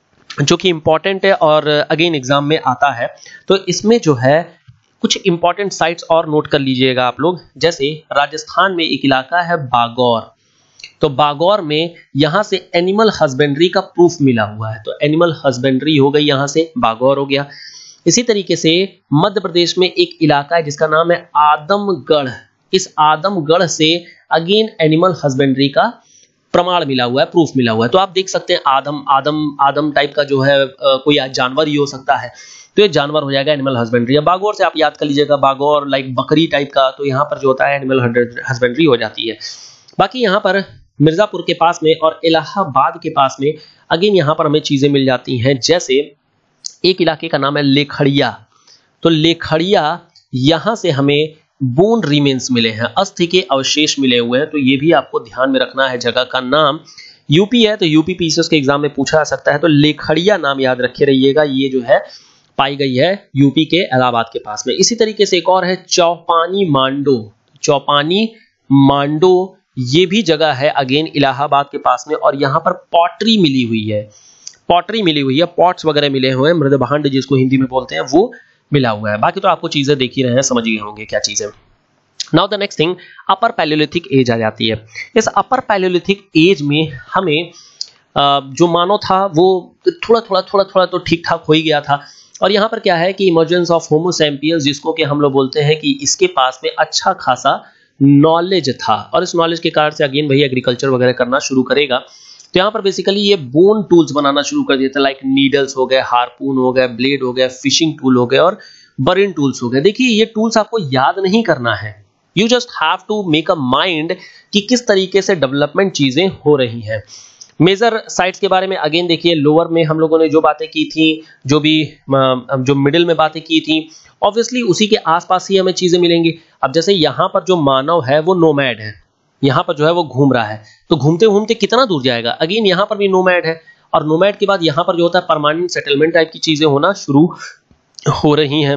जो कि इंपॉर्टेंट है और अगेन एग्जाम में आता है। तो इसमें जो है कुछ इंपॉर्टेंट साइट्स और नोट कर लीजिएगा आप लोग। जैसे राजस्थान में एक इलाका है बागौर, तो बागौर में यहां से एनिमल हस्बेंड्री का प्रूफ मिला हुआ है, तो एनिमल हस्बेंड्री हो गई, यहां से बागौर हो गया। इसी तरीके से मध्य प्रदेश में एक इलाका है जिसका नाम है आदमगढ़, इस आदमगढ़ से अगेन एनिमल हस्बेंड्री का प्रमाण मिला हुआ है, प्रूफ मिला हुआ है। तो आप देख सकते हैं आदम आदम आदम टाइप का जो है आ, कोई जानवर ही हो सकता है, तो ये जानवर हो जाएगा एनिमल हस्बेंड्री। बागौर से आप याद कर लीजिएगा, बागौर लाइक बकरी टाइप का, तो यहाँ पर जो होता है एनिमल हस्बेंड्री हो जाती है। बाकी यहाँ पर मिर्जापुर के पास में और इलाहाबाद के पास में अगेन यहाँ पर हमें चीजें मिल जाती हैं। जैसे एक इलाके का नाम है लेखड़िया, तो लेखड़िया यहाँ से हमें बोन रिमेन्स मिले हैं, अस्थि के अवशेष मिले हुए हैं। तो ये भी आपको ध्यान में रखना है। जगह का नाम यूपी है तो यूपी पीसीएस के एग्जाम में पूछा जा सकता है, तो लेखड़िया नाम याद रखे रहिएगा। ये जो है पाई गई है यूपी के इलाहाबाद के पास में। इसी तरीके से एक और है चौपानी मांडो, चौपानी मांडो ये भी जगह है अगेन इलाहाबाद के पास में, और यहाँ पर पॉटरी मिली हुई है, पॉटरी मिली हुई है, पॉट्स वगैरह मिले हुए हैं, मृद भांड जिसको हिंदी में बोलते हैं वो मिला हुआ है। बाकी तो आपको चीजें देख ही रहे हैं, समझ गए होंगे क्या चीजें। Now the next thing, upper palaeolithic age आ जाती है। इस अपर पैलियोलिथिक एज में हमें जो मानव था वो थोड़ा थोड़ा थोड़ा थोड़ा तो ठीक ठाक हो ही गया था। और यहाँ पर क्या है कि इमर्जेंस ऑफ होमो सैपियंस, जिसको कि हम लोग बोलते हैं कि इसके पास में अच्छा खासा नॉलेज था, और इस नॉलेज के कारण से अगेन भाई एग्रीकल्चर वगैरह करना शुरू करेगा। तो यहाँ पर बेसिकली ये बोन टूल्स बनाना शुरू कर दिए थे, लाइक नीडल्स हो गए, हार्पून हो गए, ब्लेड हो गए, फिशिंग टूल हो गए और बरिन टूल्स हो गए। देखिए ये टूल्स आपको याद नहीं करना है, you just have to make a mind कि किस तरीके से डेवलपमेंट चीजें हो रही हैं। मेजर साइट्स के बारे में अगेन देखिए, लोअर में हम लोगों ने जो बातें की थी, जो भी जो मिडिल में बातें की थी, ऑब्वियसली उसी के आसपास ही हमें चीजें मिलेंगी। अब जैसे यहाँ पर जो मानव है वो नोमैड है, यहाँ पर जो है वो घूम रहा है, तो घूमते घूमते कितना दूर जाएगा, अगेन यहाँ पर भी नोमैड है, और नोमैड के बाद यहाँ पर जो होता है परमानेंट सेटलमेंट टाइप की चीजें होना शुरू हो रही हैं।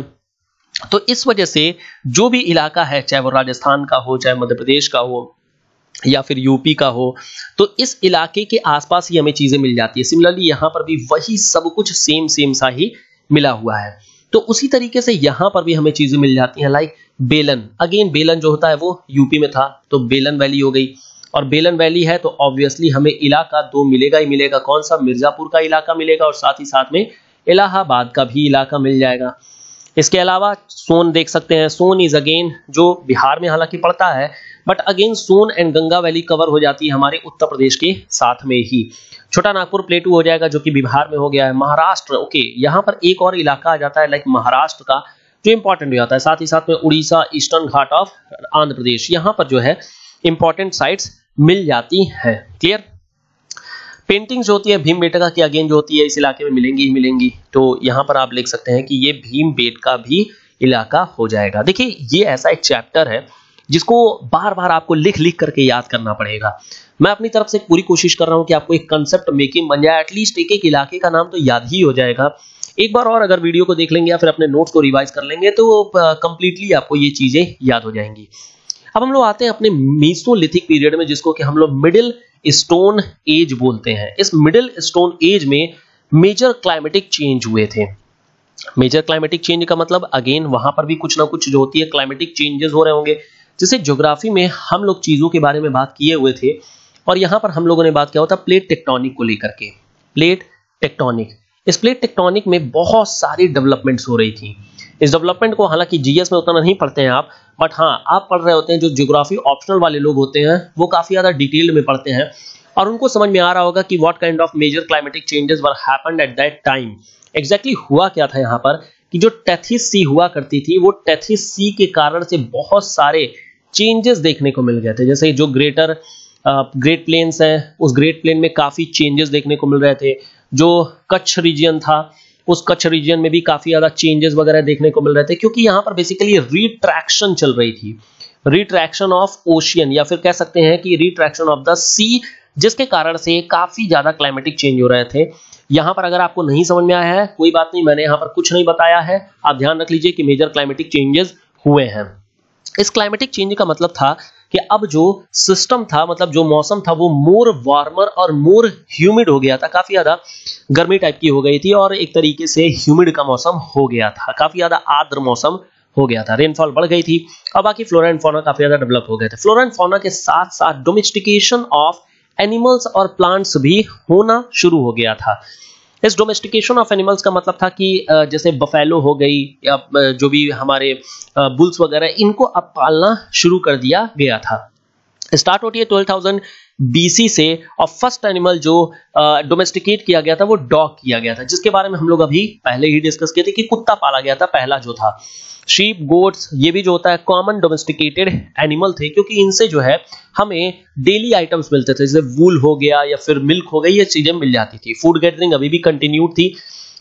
तो इस वजह से जो भी इलाका है, चाहे वो राजस्थान का हो, चाहे मध्य प्रदेश का हो या फिर यूपी का हो, तो इस इलाके के आसपास ही हमें चीजें मिल जाती है। सिमिलरली यहाँ पर भी वही सब कुछ सेम सेम सा ही मिला हुआ है। तो उसी तरीके से यहाँ पर भी हमें चीजें मिल जाती हैं, लाइक बेलन। अगेन बेलन जो होता है वो यूपी में था, तो बेलन वैली हो गई, और बेलन वैली है तो ऑब्वियसली हमें इलाका दो मिलेगा ही मिलेगा। कौन सा? मिर्जापुर का इलाका मिलेगा, और साथ ही साथ में इलाहाबाद का भी इलाका मिल जाएगा। इसके अलावा सोन देख सकते हैं, सोन इज अगेन जो बिहार में हालांकि पड़ता है, but again Son and Ganga valley cover हो जाती है हमारे उत्तर प्रदेश के साथ में ही। छोटा नागपुर प्लेटू हो जाएगा जो कि बिहार में हो गया है। महाराष्ट्र, ओके, यहाँ पर एक और इलाका आ जाता है लाइक महाराष्ट्र का, जो इंपॉर्टेंट हो जाता है। साथ ही साथ में उड़ीसा, ईस्टर्न घाट ऑफ आंध्र प्रदेश, यहाँ पर जो है इंपॉर्टेंट साइट्स मिल जाती हैं। क्लियर? पेंटिंग्स जो होती है भीमबेटका की अगेन जो होती है इस इलाके में मिलेंगी ही मिलेंगी। तो यहाँ पर आप लिख सकते हैं कि ये भीमबेटका भी इलाका हो जाएगा। देखिए ये ऐसा एक चैप्टर है जिसको बार बार आपको लिख लिख करके याद करना पड़ेगा। मैं अपनी तरफ से पूरी कोशिश कर रहा हूं कि आपको एक कंसेप्ट मेकिंग बन जाए, एटलीस्ट एक एक इलाके का नाम तो याद ही हो जाएगा। एक बार और अगर वीडियो को देख लेंगे या फिर अपने नोट्स को रिवाइज कर लेंगे तो कंप्लीटली आपको ये चीजें याद हो जाएंगी। अब हम लोग आते हैं अपने मेसोलिथिक पीरियड में, जिसको कि हम लोग मिडिल स्टोन एज बोलते हैं। इस मिडिल स्टोन एज में मेजर क्लाइमेटिक चेंज हुए थे। मेजर क्लाइमेटिक चेंज का मतलब अगेन वहां पर भी कुछ ना कुछ जो होती है क्लाइमेटिक चेंजेस हो रहे होंगे। जैसे ज्योग्राफी में हम लोग चीजों के बारे में बात किए हुए थे, और यहां पर हम लोगों ने बात किया होता प्लेट टेक्टोनिक को लेकर के। प्लेट टेक्टोनिक, इस प्लेट टेक्टोनिक में बहुत सारी डेवलपमेंट्स हो रही थी। इस डेवलपमेंट को हालांकि जीएस में उतना नहीं पढ़ते हैं आप, बट हाँ आप पढ़ रहे होते हैं, जो ज्योग्राफी ऑप्शनल वाले लोग होते हैं वो काफी ज्यादा डिटेल में पढ़ते हैं, और उनको समझ में आ रहा होगा कि what kind of major climatic changes were happened at that time. Exactly हुआ क्या था यहाँ पर कि जो टेथिस सी हुआ करती थी, वो टेथिस सी के कारण से बहुत सारे चेंजेस देखने को मिल गए थे। जैसे जो ग्रेटर ग्रेट प्लेन्स है, उस ग्रेट प्लेन में काफी चेंजेस देखने को मिल रहे थे। जो कच्छ रीजन था, उस कच्छ रीजन में भी काफी ज्यादा चेंजेस वगैरह देखने को मिल रहे थे, क्योंकि यहाँ पर बेसिकली रिट्रैक्शन चल रही थी, रिट्रैक्शन ऑफ ओशियन, या फिर कह सकते हैं कि रिट्रैक्शन ऑफ द सी, जिसके कारण से काफी ज्यादा क्लाइमेटिक चेंज हो रहे थे। यहाँ पर अगर आपको नहीं समझ में आया है कोई बात नहीं, मैंने यहाँ पर कुछ नहीं बताया है, आप ध्यान रख लीजिए कि मेजर क्लाइमेटिक चेंजेस हुए हैं। इस क्लाइमेटिक चेंज का मतलब था कि अब जो सिस्टम था, मतलब जो मौसम था, वो मोर वार्मर और मोर ह्यूमिड हो गया था, काफी ज्यादा गर्मी टाइप की हो गई थी, और एक तरीके से ह्यूमिड का मौसम हो गया था, काफी ज्यादा आर्द्र मौसम हो गया था, रेनफॉल बढ़ गई थी, और बाकी फ्लोरा एंड फौना काफी ज्यादा डेवलप हो गए थे। फ्लोरा एंड फौना के साथ साथ डोमेस्टिकेशन ऑफ एनिमल्स और प्लांट्स भी होना शुरू हो गया था। इस डोमेस्टिकेशन ऑफ एनिमल्स का मतलब था कि जैसे बफेलो हो गई या जो भी हमारे बुल्स वगैरह, इनको अब पालना शुरू कर दिया गया था। स्टार्ट होती है ट्वेल्व थाउजेंड बीसी से, और फर्स्ट एनिमल जो डोमेस्टिकेट किया गया था वो डॉग किया गया था, जिसके बारे में हम लोग अभी पहले ही डिस्कस किए थे कि कुत्ता पाला गया था पहला जो था। शीप, गोट्स, ये भी जो होता है कॉमन डोमेस्टिकेटेड एनिमल थे, क्योंकि इनसे जो है हमें डेली आइटम्स मिलते थे, जैसे वूल हो गया या फिर मिल्क हो गई, ये चीजें मिल जाती थी। फूड गैदरिंग अभी भी कंटिन्यूड थी।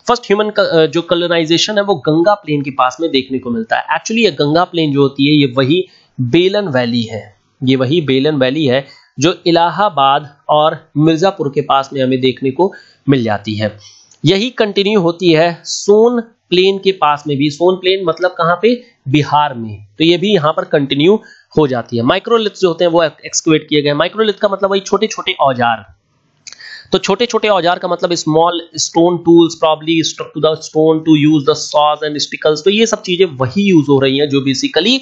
फर्स्ट ह्यूमन जो कॉलोनाइजेशन है वो गंगा प्लेन के पास में देखने को मिलता है। एक्चुअली ये गंगा प्लेन जो होती है ये वही बेलन वैली है, ये वही बेलन वैली है जो इलाहाबाद और मिर्जापुर के पास में हमें देखने को मिल जाती है। यही कंटिन्यू होती है सोन प्लेन के पास में भी। सोन प्लेन मतलब कहां पे? बिहार में। तो ये भी यहां पर कंटिन्यू हो जाती है। माइक्रोलिथ्स जो होते हैं वो एक्सकेवेट किए गए। माइक्रोलिथ का मतलब वही छोटे छोटे औजार। तो छोटे छोटे औजार का मतलब small stone tools, probably struck to the stone to use the saws and sickles. तो ये सब चीजें वही यूज हो रही हैं जो बेसिकली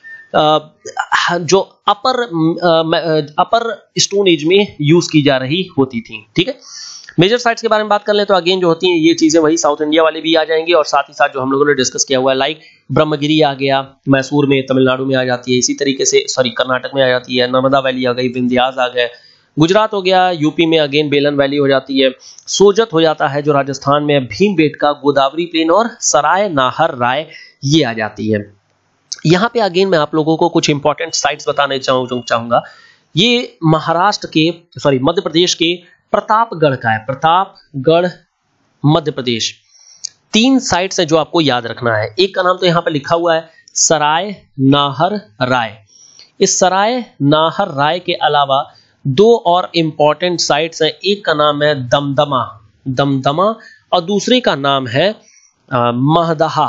जो अपर अपर स्टोन एज में यूज की जा रही होती थी। ठीक है, मेजर साइट्स के बारे में बात कर लें तो अगेन जो होती हैं ये चीजें वही साउथ इंडिया वाले भी आ जाएंगे, और साथ ही साथ जो हम लोगों ने डिस्कस किया हुआ है लाइक ब्रह्मगिरी आ गया, मैसूर में तमिलनाडु में आ जाती है, इसी तरीके से सॉरी कर्नाटक में आ जाती है, नर्मदा वैली आ गई, विंध्यास आ गए, गुजरात हो गया, यूपी में अगेन बेलन वैली हो जाती है, सोजत हो जाता है जो राजस्थान में, भीमबेटका, गोदावरी प्लेन और सराय नाहर राय ये आ जाती है। यहाँ पे अगेन मैं आप लोगों को कुछ इंपॉर्टेंट साइट्स बताने चाहूंगा। ये महाराष्ट्र के सॉरी मध्य प्रदेश के प्रतापगढ़ का है, प्रतापगढ़ मध्य प्रदेश। तीन साइट्स है जो आपको याद रखना है। एक का नाम तो यहाँ पे लिखा हुआ है सराय नाहर राय। इस सराय नाहर राय के अलावा दो और इंपॉर्टेंट साइट्स हैं। एक का नाम है दमदमा दमदमा और दूसरे का नाम है महदहा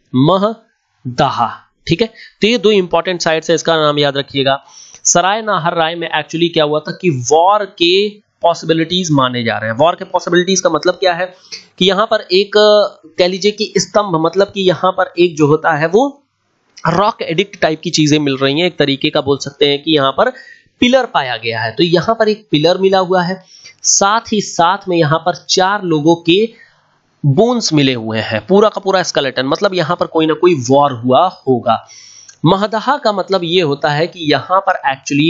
महदहा। ठीक है, तो ये दो इंपॉर्टेंट साइट्स है, इसका नाम याद रखिएगा। सराय नाहर राय में एक्चुअली क्या हुआ था कि वॉर के पॉसिबिलिटीज माने जा रहे हैं। वॉर के पॉसिबिलिटीज का मतलब क्या है कि यहां पर एक कह लीजिए कि स्तंभ, मतलब कि यहां पर एक जो होता है वो रॉक एडिक्ट टाइप की चीजें मिल रही हैं। एक तरीके का बोल सकते हैं कि यहां पर पिलर पाया गया है। तो यहां पर एक पिलर मिला हुआ है, साथ ही साथ में यहां पर चार लोगों के बोन्स मिले हुए हैं, पूरा का पूरा स्केलेटन, मतलब यहां पर कोई ना कोई वॉर हुआ होगा। महदहा का मतलब ये होता है कि यहां पर एक्चुअली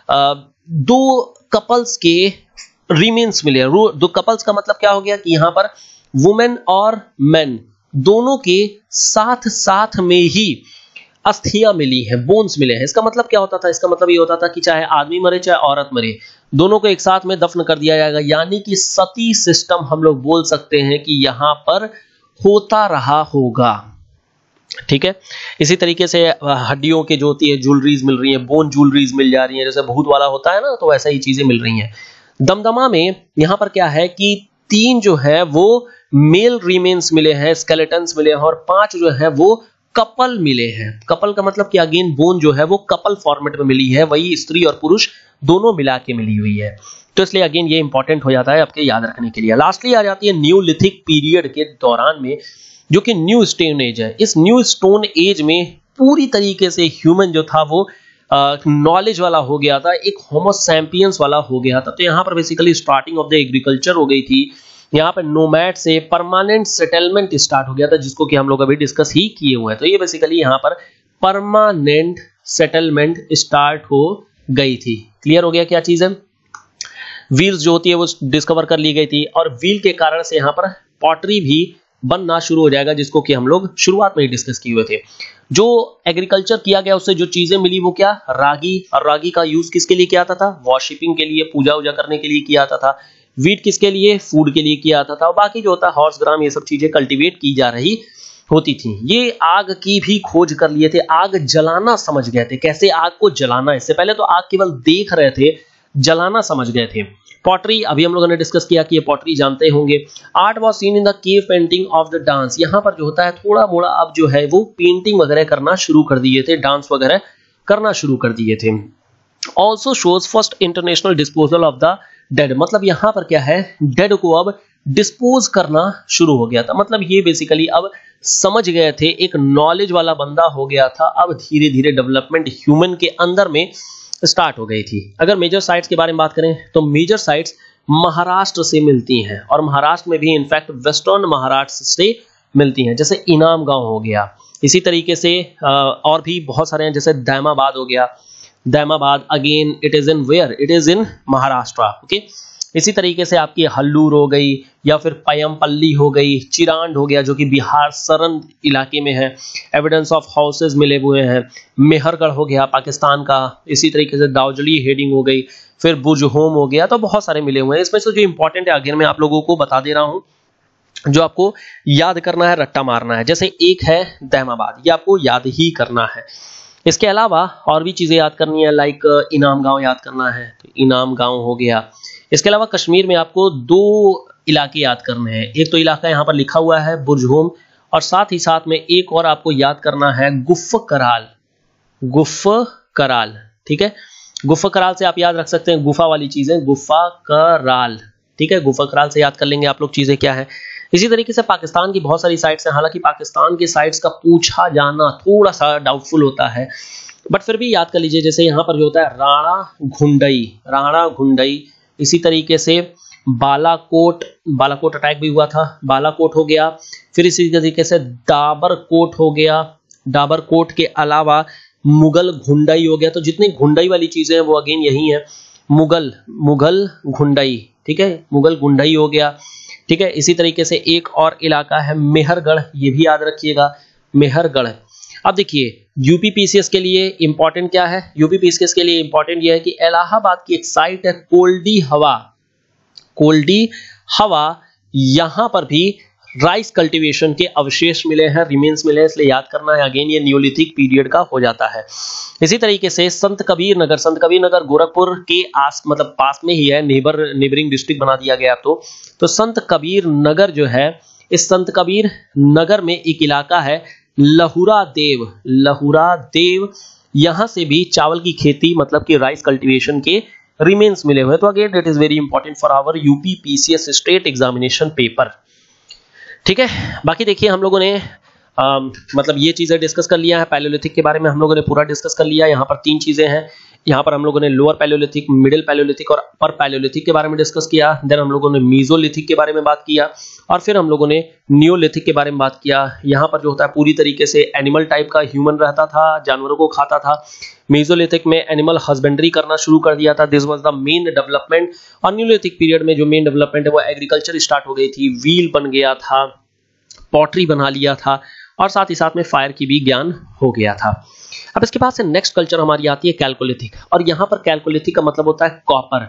दो कपल्स के रिमेन्स मिले। दो कपल्स का मतलब क्या हो गया कि यहां पर वुमेन और मेन दोनों के साथ साथ में ही अस्थियां मिली हैं, बोन्स मिले हैं। इसका मतलब क्या होता था? इसका मतलब ये होता था कि चाहे आदमी मरे चाहे औरत मरे, दोनों को एक साथ में दफन कर दिया जाएगा, यानी कि सती सिस्टम हम लोग बोल सकते हैं कि यहां पर होता रहा होगा। ठीक है, इसी तरीके से हड्डियों के जो होती है ज्वेलरीज मिल रही है, बोन ज्वेलरीज मिल जा रही है, जैसे भूत वाला होता है ना, तो वैसा ही चीजें मिल रही हैं। दमदमा में यहां पर क्या है कि तीन जो है वो मेल रिमेन्स मिले हैं, स्केलेटन्स मिले हैं, और पांच जो है वो कपल मिले हैं। कपल का मतलब कि अगेन बोन जो है वो कपल फॉर्मेट में मिली है, वही स्त्री और पुरुष दोनों मिला के मिली हुई है। तो इसलिए अगेन ये इंपॉर्टेंट हो जाता है आपके याद रखने के लिए। लास्टली आ जाती है न्यूलिथिक पीरियड के दौरान में, जो कि न्यू स्टोन एज है। इस न्यू स्टोन एज में पूरी तरीके से ह्यूमन जो था वो नॉलेज वाला हो गया था, एक होमो सैपियंस वाला हो गया था। तो यहाँ पर basically starting of the agriculture हो गई थी। यहाँ पर नोमैड से परमानेंट सेटलमेंट स्टार्ट हो गया था, जिसको कि हम लोग अभी डिस्कस ही किए हुए हैं। तो ये बेसिकली यहाँ पर परमानेंट सेटलमेंट स्टार्ट हो गई थी। क्लियर हो गया क्या चीज है? व्हील्स जो होती है वो डिस्कवर कर ली गई थी, और व्हील के कारण से यहाँ पर पॉटरी भी बनना शुरू हो जाएगा, जिसको कि हम लोग शुरुआत में ही डिस्कस किए हुए थे। जो एग्रीकल्चर किया गया उससे जो चीजें मिली वो क्या? रागी। और रागी का यूज किसके लिए किया जाता था? वॉरशिपिंग के लिए, पूजा वूजा करने के लिए किया जाता था। वीट किसके लिए? फूड के लिए किया जाता था। और बाकी जो होता है हॉर्स ग्राम, ये सब चीजें कल्टीवेट की जा रही होती थी। ये आग की भी खोज कर लिए थे, आग जलाना समझ गए थे, कैसे आग को जलाना। इससे पहले तो आग केवल देख रहे थे, जलाना समझ गए थे। पॉटरी अभी हम लोगों ने डिस्कस किया कि ये पॉटरी जानते होंगे। Art was seen in the cave painting of the dance. यहाँ पर जो होता है थोड़ा मोड़ा अब जो है वो पेंटिंग वगैरह करना शुरू कर दिए थे, डांस वगैरह करना शुरू कर दिए थे। Also shows first international disposal of the dead. मतलब यहाँ पर क्या है, डेड को अब डिस्पोज करना शुरू हो गया था। मतलब ये बेसिकली अब समझ गए थे, एक नॉलेज वाला बंदा हो गया था। अब धीरे धीरे डेवलपमेंट ह्यूमन के अंदर में स्टार्ट हो गई थी। अगर मेजर साइट्स के बारे में बात करें तो मेजर साइट्स महाराष्ट्र से मिलती हैं, और महाराष्ट्र में भी इनफैक्ट वेस्टर्न महाराष्ट्र से मिलती हैं, जैसे इनाम गांव हो गया। इसी तरीके से और भी बहुत सारे हैं, जैसे दैमाबाद हो गया। Daimabad again it is in where, it is in Maharashtra. Okay, इसी तरीके से आपकी हल्लूर हो गई, या फिर पयमपल्ली हो गई, चिरांड हो गया जो कि बिहार सरन इलाके में है। एविडेंस ऑफ हाउसेज मिले हुए हैं। मेहरगढ़ हो गया पाकिस्तान का। इसी तरीके से दाउजली हेडिंग हो गई, फिर बुजहोम हो गया। तो बहुत सारे मिले हुए हैं। इसमें से जो इंपॉर्टेंट है अगेन मैं आप लोगों को बता दे रहा हूं जो आपको याद करना है, रट्टा मारना है। जैसे एक है दहमाबाद, ये आपको याद ही करना है। इसके अलावा और भी चीजें याद करनी है, लाइक इनाम गांव याद करना है, तो इनाम गांव हो गया। इसके अलावा कश्मीर में आपको दो इलाके याद करने हैं। एक तो इलाका यहाँ पर लिखा हुआ है बुरजहोम, और साथ ही साथ में एक और आपको याद करना है गुफ कराल, गुफ कराल, ठीक है। गुफा कराल से आप याद रख सकते हैं गुफा वाली चीजें, गुफा कराल, ठीक है। गुफा कराल से याद कर लेंगे आप लोग चीजें क्या है। इसी तरीके से पाकिस्तान की बहुत सारी साइट्स हैं, हालांकि पाकिस्तान की साइट्स का पूछा जाना थोड़ा सा डाउटफुल होता है, बट फिर भी याद कर लीजिए। जैसे यहाँ पर जो होता है राणा घुंडई, राणा घुंडई। इसी तरीके से बालाकोट, बालाकोट अटैक भी हुआ था, बालाकोट हो गया। फिर इसी तरीके से डाबरकोट हो गया, डाबरकोट के अलावा मुगल घुंडई हो गया। तो जितनी घुंडई वाली चीजें हैं वो अगेन यही है, मुगल, मुगल घुंडई, ठीक है, मुगल घुंडई हो गया, ठीक है। इसी तरीके से एक और इलाका है मेहरगढ़, ये भी याद रखिएगा, मेहरगढ़। अब देखिए यूपी पीसीएस के लिए इंपॉर्टेंट क्या है, यूपी पीसीएस के लिए इंपॉर्टेंट ये है कि इलाहाबाद की एक साइट है कोल्डी हवा, कोल्डी हवा, यहां पर भी राइस कल्टीवेशन के अवशेष मिले हैं, रिमेन्स मिले हैं, इसलिए याद करना है। अगेन ये न्यूलिथिक पीरियड का हो जाता है। इसी तरीके से संत कबीर नगर, संत कबीर नगर गोरखपुर के आस मतलब पास में ही है, नेबर नेबरिंग डिस्ट्रिक्ट बना दिया गया। तो तो संत कबीर नगर जो है, इस संत कबीर नगर में एक इलाका है लहुरा देव, लहुरा देव, यहां से भी चावल की खेती मतलब कि राइस कल्टीवेशन के रिमेन्स मिले हुए। तो again it is very important for our UP PCS state examination paper, ठीक है। बाकी देखिए हम लोगों ने आ, मतलब ये चीजें डिस्कस कर लिया है। पैलियोलिथिक के बारे में हम लोगों ने पूरा डिस्कस कर लिया। यहाँ पर तीन चीजें हैं, यहाँ पर हम लोगों ने लोअर पैलियोलिथिक, मिडिल पैलियोलिथिक और अपर पैलियोलिथिक के बारे में डिस्कस किया। देन हम लोगों ने मीजोलिथिक के बारे में बात किया, और फिर हम लोगों ने नियोलिथिक के बारे में बात किया। यहाँ पर जो होता है पूरी तरीके से एनिमल टाइप का ह्यूमन रहता था, जानवरों को खाता था। मीजोलिथिक में एनिमल हस्बेंड्री करना शुरू कर दिया था, this was the main development. और न्यूलिथिक पीरियड में जो मेन डेवलपमेंट है वो एग्रीकल्चर स्टार्ट हो गई थी, व्हील बन गया था, पॉटरी बना लिया था, और साथ ही साथ में फायर की भी ज्ञान हो गया था। अब इसके बाद से नेक्स्ट कल्चर हमारी आती है कैल्कोलिथिक, और यहां पर कैल्कोलिथिक का मतलब होता है कॉपर,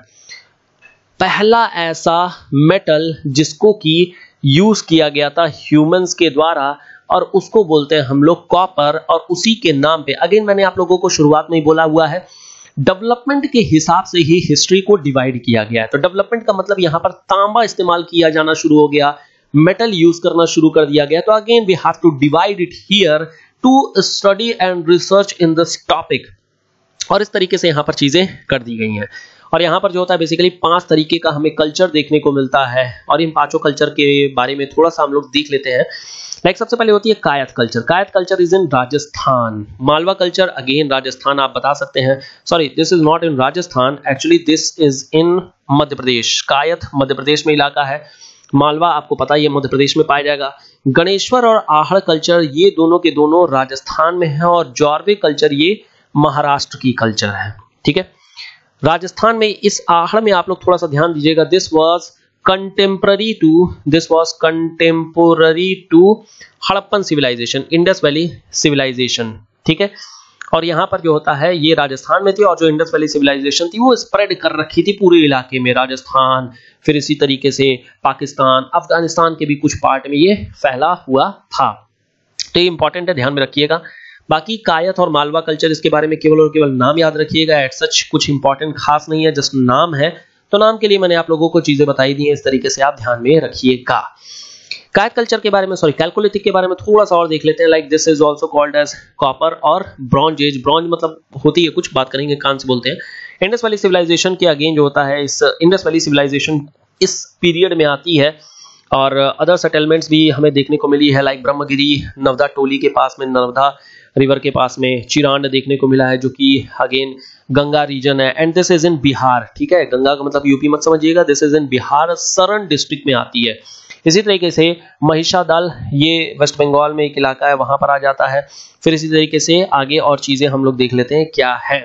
पहला ऐसा मेटल जिसको की यूज किया गया था ह्यूमंस के द्वारा, और उसको बोलते हैं हम लोग कॉपर। और उसी के नाम पे अगेन मैंने आप लोगों को शुरुआत में ही बोला हुआ है, डेवलपमेंट के हिसाब से ही हिस्ट्री को डिवाइड किया गया है। तो डेवलपमेंट का मतलब यहां पर तांबा इस्तेमाल किया जाना शुरू हो गया, मेटल यूज करना शुरू कर दिया गया। तो again we have to divide it here to study and research in this topic, और इस तरीके से यहां पर चीजें कर दी गई हैं। और यहां पर जो होता है बेसिकली पांच तरीके का हमें कल्चर देखने को मिलता है, और इन पांचों कल्चर के बारे में थोड़ा सा हम लोग देख लेते हैं। लाइक सबसे पहले होती है Kayatha culture, Kayatha culture is in Rajasthan. Malwa culture again Rajasthan आप बता सकते हैं, sorry this is not in Rajasthan, actually this is in Madhya Pradesh. Kayatha Madhya प्रदेश में इलाका है, मालवा आपको पता है ये मध्य प्रदेश में पाया जाएगा। गणेश्वर और आहड़ कल्चर ये दोनों के दोनों राजस्थान में है, और जॉर्वे कल्चर ये महाराष्ट्र की कल्चर है, ठीक है। राजस्थान में इस आहड़ में आप लोग थोड़ा सा ध्यान दीजिएगा, this was contemporary to this was contemporary to Harappan civilisation, Indus valley civilisation, ठीक है। और यहाँ पर जो होता है ये राजस्थान में थी, और जो इंडस वैली सिविलाइजेशन थी वो स्प्रेड कर रखी थी पूरे इलाके में, राजस्थान, फिर इसी तरीके से पाकिस्तान, अफगानिस्तान के भी कुछ पार्ट में ये फैला हुआ था। तो ये इंपॉर्टेंट है, ध्यान में रखिएगा। बाकी कायत और मालवा कल्चर इसके बारे में केवल और केवल नाम याद रखिएगा, एट सच कुछ इंपॉर्टेंट खास नहीं है, जस्ट नाम है। तो नाम के लिए मैंने आप लोगों को चीजें बताई दी हैं, इस तरीके से आप ध्यान में रखिएगा। कायत कल्चर के बारे में सॉरी कैल्कोलिथिक के बारे में थोड़ा सा और देख लेते हैं। Like this is also called as copper और ब्रॉन्ज एज। ब्रॉन्ज मतलब होती है कुछ, बात करेंगे कान से बोलते हैं। इंडस वैली सिविलाइजेशन के अगेन जो होता है, इस इंडस वैली सिविलाइजेशन इस पीरियड में आती है, और अदर सेटलमेंट्स भी हमें देखने को मिली है, लाइक ब्रह्मगिरी नवदा टोली के पास में, नर्मदा रिवर के पास में चिरांड देखने को मिला है, जो कि अगेन गंगा रीजन है, and this is in Bihar, ठीक है। गंगा का मतलब यूपी मत समझिएगा, this is in Bihar, Saran district में आती है। इसी तरीके से महिषादल ये वेस्ट बंगाल में एक इलाका है, वहां पर आ जाता है। फिर इसी तरीके से आगे और चीजें हम लोग देख लेते हैं क्या है,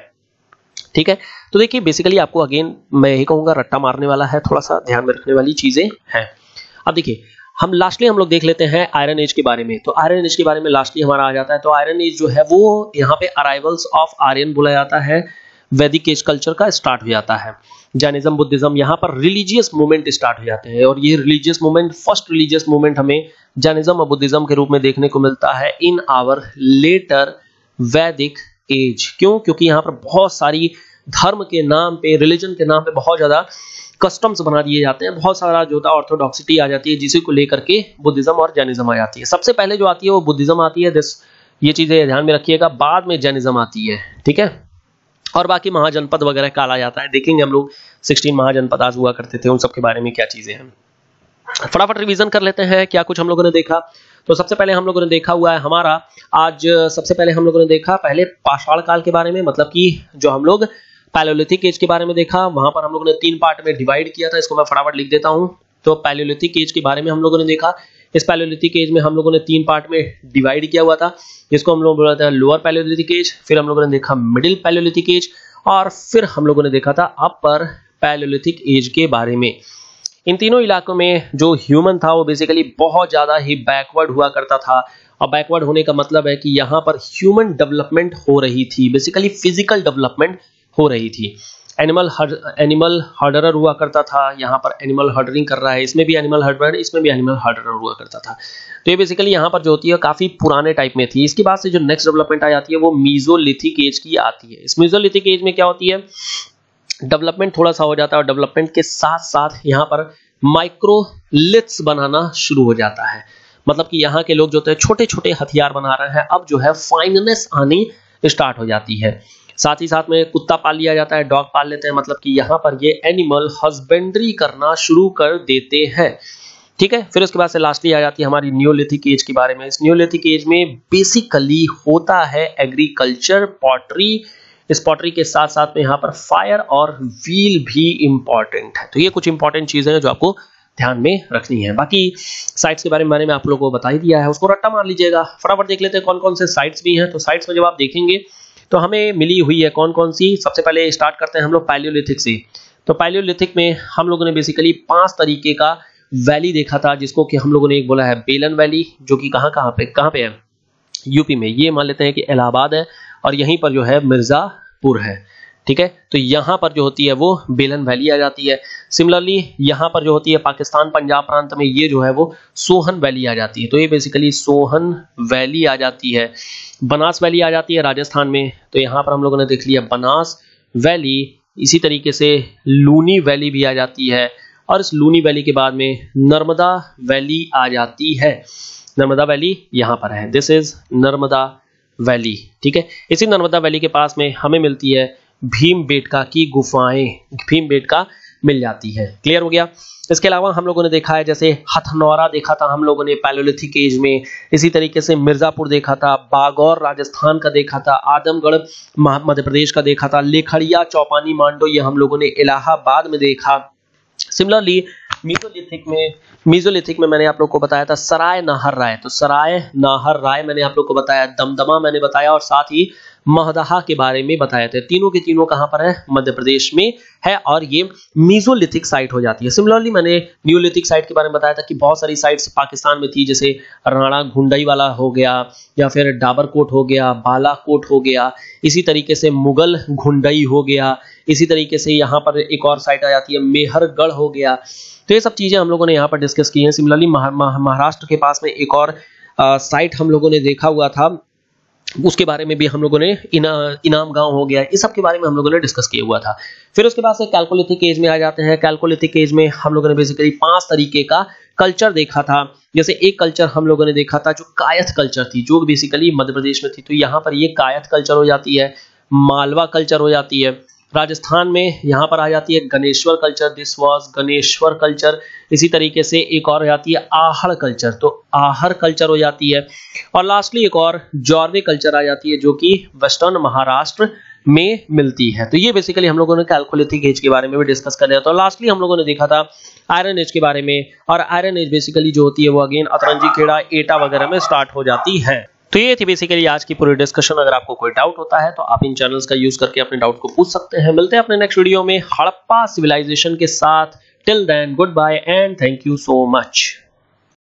ठीक है। तो देखिए बेसिकली आपको अगेन मैं यही कहूंगा रट्टा मारने वाला है, थोड़ा सा ध्यान में रखने वाली चीजें हैं। अब देखिए हम लास्टली हम लोग देख लेते हैं आयरन एज के बारे में। तो आयरन एज के बारे में लास्टली हमारा आ जाता है। तो आयरन एज जो है वो यहाँ पे अराइवल्स ऑफ आर्यन बोला जाता है, वैदिक एज कल्चर का स्टार्ट हो जाता है। जैनिज्म, बुद्धिज्म, यहाँ पर रिलीजियस मूवमेंट स्टार्ट हो जाते हैं और ये religious movement, first religious movement हमें जैनिज्म और बुद्धिज्म के रूप में देखने को मिलता है in our later Vedic age. क्यों? क्योंकि यहाँ पर बहुत सारी धर्म के नाम पे, रिलीजन के नाम पे बहुत ज्यादा कस्टम्स बना दिए जाते हैं, बहुत सारा जो होता है ऑर्थोडॉक्सिटी आ जाती है, जिसे को लेकर के बुद्धिज्म और जैनिज्म आ जाती है। सबसे पहले जो आती है वो बुद्धिज्म आती है, दिस ये चीजें ध्यान में रखिएगा, बाद में जैनिज्म आती है, ठीक है। और बाकी महाजनपद वगैरह काला जाता है, देखेंगे हम लोग सोलह महाजनपद आज हुआ करते थे, उन सब के बारे में क्या चीजें हैं। फटाफट रिवीजन कर लेते हैं क्या कुछ हम लोगों ने देखा। तो सबसे पहले हम लोगों ने देखा हुआ है हमारा आज, सबसे पहले हम लोगों ने देखा पहले पाषाण काल के बारे में, मतलब कि जो हम लोग पैलियोलिथिक एज के बारे में देखा, वहां पर हम लोगों ने तीन पार्ट में डिवाइड किया था, इसको मैं फटाफट लिख देता हूं। तो पैलियोलिथिक एज के बारे में हम लोगों ने देखा, इस पैलियोलिथिक एज में हम लोगों ने तीन पार्ट में डिवाइड किया हुआ था, जिसको हम लोग बोलते हैं लोअर पैलियोलिथिक एज, फिर हम लोगों ने देखा मिडिल पैलियोलिथिक एज, और फिर हम लोगों ने देखा था अपर पैलियोलिथिक एज के बारे में। इन तीनों इलाकों में जो ह्यूमन था वो बेसिकली बहुत ज्यादा ही बैकवर्ड हुआ करता था, और बैकवर्ड होने का मतलब है कि यहाँ पर ह्यूमन डेवलपमेंट हो रही थी, बेसिकली फिजिकल डेवलपमेंट हो रही थी। एनिमल एनिमल हर्डरर हुआ करता था, यहाँ पर एनिमल हर्डरिंग कर रहा है, इसमें भी एनिमल हर्डरर, इसमें भी एनिमल हर्डरर हुआ करता था। तो ये बेसिकली यहाँ पर जो होती है काफी पुराने टाइप में थी। इसके बाद से जो नेक्स्ट डेवलपमेंट आ जाती है वो मीजोलिथिक एज की आती है। इस मीजोलिथिक एज में क्या होती है, डेवलपमेंट थोड़ा सा हो जाता है, और डेवलपमेंट के साथ साथ यहाँ पर माइक्रोलिथ्स बनाना शुरू हो जाता है, मतलब कि यहाँ के लोग जो होते हैं छोटे छोटे हथियार बना रहे हैं, अब जो है फाइननेस आनी स्टार्ट हो जाती है। साथ ही साथ में कुत्ता पाल लिया जाता है, डॉग पाल लेते हैं, मतलब कि यहाँ पर ये एनिमल हस्बेंड्री करना शुरू कर देते हैं, ठीक है। फिर उसके बाद से लास्टली आ जाती है हमारी न्यूलिथिक एज के बारे में। इस न्यूलिथिक एज में बेसिकली होता है एग्रीकल्चर, पॉटरी, इस पॉटरी के साथ साथ में यहाँ पर फायर और व्हील भी इंपॉर्टेंट है। तो ये कुछ इंपॉर्टेंट चीजें हैं जो आपको ध्यान में रखनी है। बाकी साइट्स के बारे में मैंने आप लोगों को बता ही दिया है, उसको रट्टा मार लीजिएगा। फटाफट देख लेते हैं कौन कौन से साइट्स भी हैं। तो साइट्स में जब आप देखेंगे तो हमें मिली हुई है कौन कौन सी। सबसे पहले स्टार्ट करते हैं हम लोग पैलियोलिथिक से। तो पैलियोलिथिक में हम लोगों ने बेसिकली पांच तरीके का वैली देखा था, जिसको कि हम लोगों ने एक बोला है बेलन वैली, जो कि कहाँ कहाँ पे कहाँ पे है, यूपी में। ये मान लेते हैं कि इलाहाबाद है, और यहीं पर जो है मिर्जापुर है, ठीक है। तो यहाँ पर जो होती है वो बेलन वैली आ जाती है। सिमिलरली यहाँ पर जो होती है पाकिस्तान पंजाब प्रांत में, ये जो है वो सोहन वैली आ जाती है। तो ये बेसिकली सोहन वैली आ जाती है। बनास वैली आ जाती है राजस्थान में, तो यहाँ पर हम लोगों ने देख लिया बनास वैली। इसी तरीके से लूनी वैली भी आ जाती है, और इस लूनी वैली के बाद में नर्मदा वैली आ जाती है। नर्मदा वैली यहाँ पर है, दिस इज नर्मदा वैली, ठीक है। इसी नर्मदा वैली के पास में हमें मिलती है भीमबेटका की गुफाएं, भीमबेटका मिल जाती है। क्लियर हो गया। इसके अलावा हम लोगों ने देखा है जैसे हथनौरा देखा था हम लोगों ने पैलियोलिथिक एज में, इसी तरीके से मिर्जापुर देखा था, बागौर राजस्थान का देखा था, आदमगढ़ मध्य प्रदेश का देखा था, लेखड़िया चौपानी मांडो ये हम लोगों ने इलाहाबाद में देखा। सिमिलरली मीजोलिथिक में मीजोलिथिक में मैंने आप लोग को बताया था सराय नाहर राय, तो सराय नाहर राय मैंने आप लोग को बताया, दमदमा मैंने बताया, और साथ ही महदहा के बारे में बताया था। तीनों के तीनों कहां पर है, मध्य प्रदेश में है, और ये मीजोलिथिक साइट हो जाती है। सिमिलरली मैंने न्यूलिथिक साइट के बारे में बताया था कि बहुत सारी साइट्स पाकिस्तान में थी, जैसे राणा घुंडई वाला हो गया, या फिर डाबरकोट हो गया, बालाकोट हो गया, इसी तरीके से मुगल घुंडई हो गया, इसी तरीके से यहाँ पर एक और साइट आ जाती है मेहरगढ़ हो गया। तो ये सब चीजें हम लोगों ने यहाँ पर डिस्कस की हैं। सिमिलरली महाराष्ट्र के पास में एक और साइट हम लोगों ने देखा हुआ था, उसके बारे में भी हम लोगों ने इना, इनाम गांव हो गया, इस सब के बारे में हम लोगों ने डिस्कस किया हुआ था। फिर उसके बाद से कैल्कोलिथिक एज में आ जाते हैं। कैल्कोलिथिक एज में हम लोगों ने बेसिकली पांच तरीके का कल्चर देखा था। जैसे एक कल्चर हम लोगों ने देखा था जो कायथ कल्चर थी, जो बेसिकली मध्य प्रदेश में थी, तो यहाँ पर ये कायथ कल्चर हो जाती है। मालवा कल्चर हो जाती है। राजस्थान में यहाँ पर आ जाती है Ganeshwar culture, this was Ganeshwar culture. इसी तरीके से एक और हो जाती है आहड़ कल्चर, तो आहड़ कल्चर हो जाती है। और लास्टली एक और जॉर्वे कल्चर आ जाती है, जो कि वेस्टर्न महाराष्ट्र में मिलती है। तो ये बेसिकली हम लोगों ने कैल्कोलिथिक एज के बारे में भी डिस्कस कर लिया। तो लास्टली हम लोगों ने देखा था आयरन एज के बारे में, और आयरन एज बेसिकली जो होती है वो अगेन अतरंजी खेड़ा एटा वगैरह में स्टार्ट हो जाती है। तो ये थी बेसिकली आज की पूरी डिस्कशन। अगर आपको कोई डाउट होता है तो आप इन चैनल्स का यूज करके अपने डाउट को पूछ सकते हैं। मिलते हैं अपने नेक्स्ट वीडियो में हड़प्पा सिविलाइजेशन के साथ। Till then goodbye and thank you so much.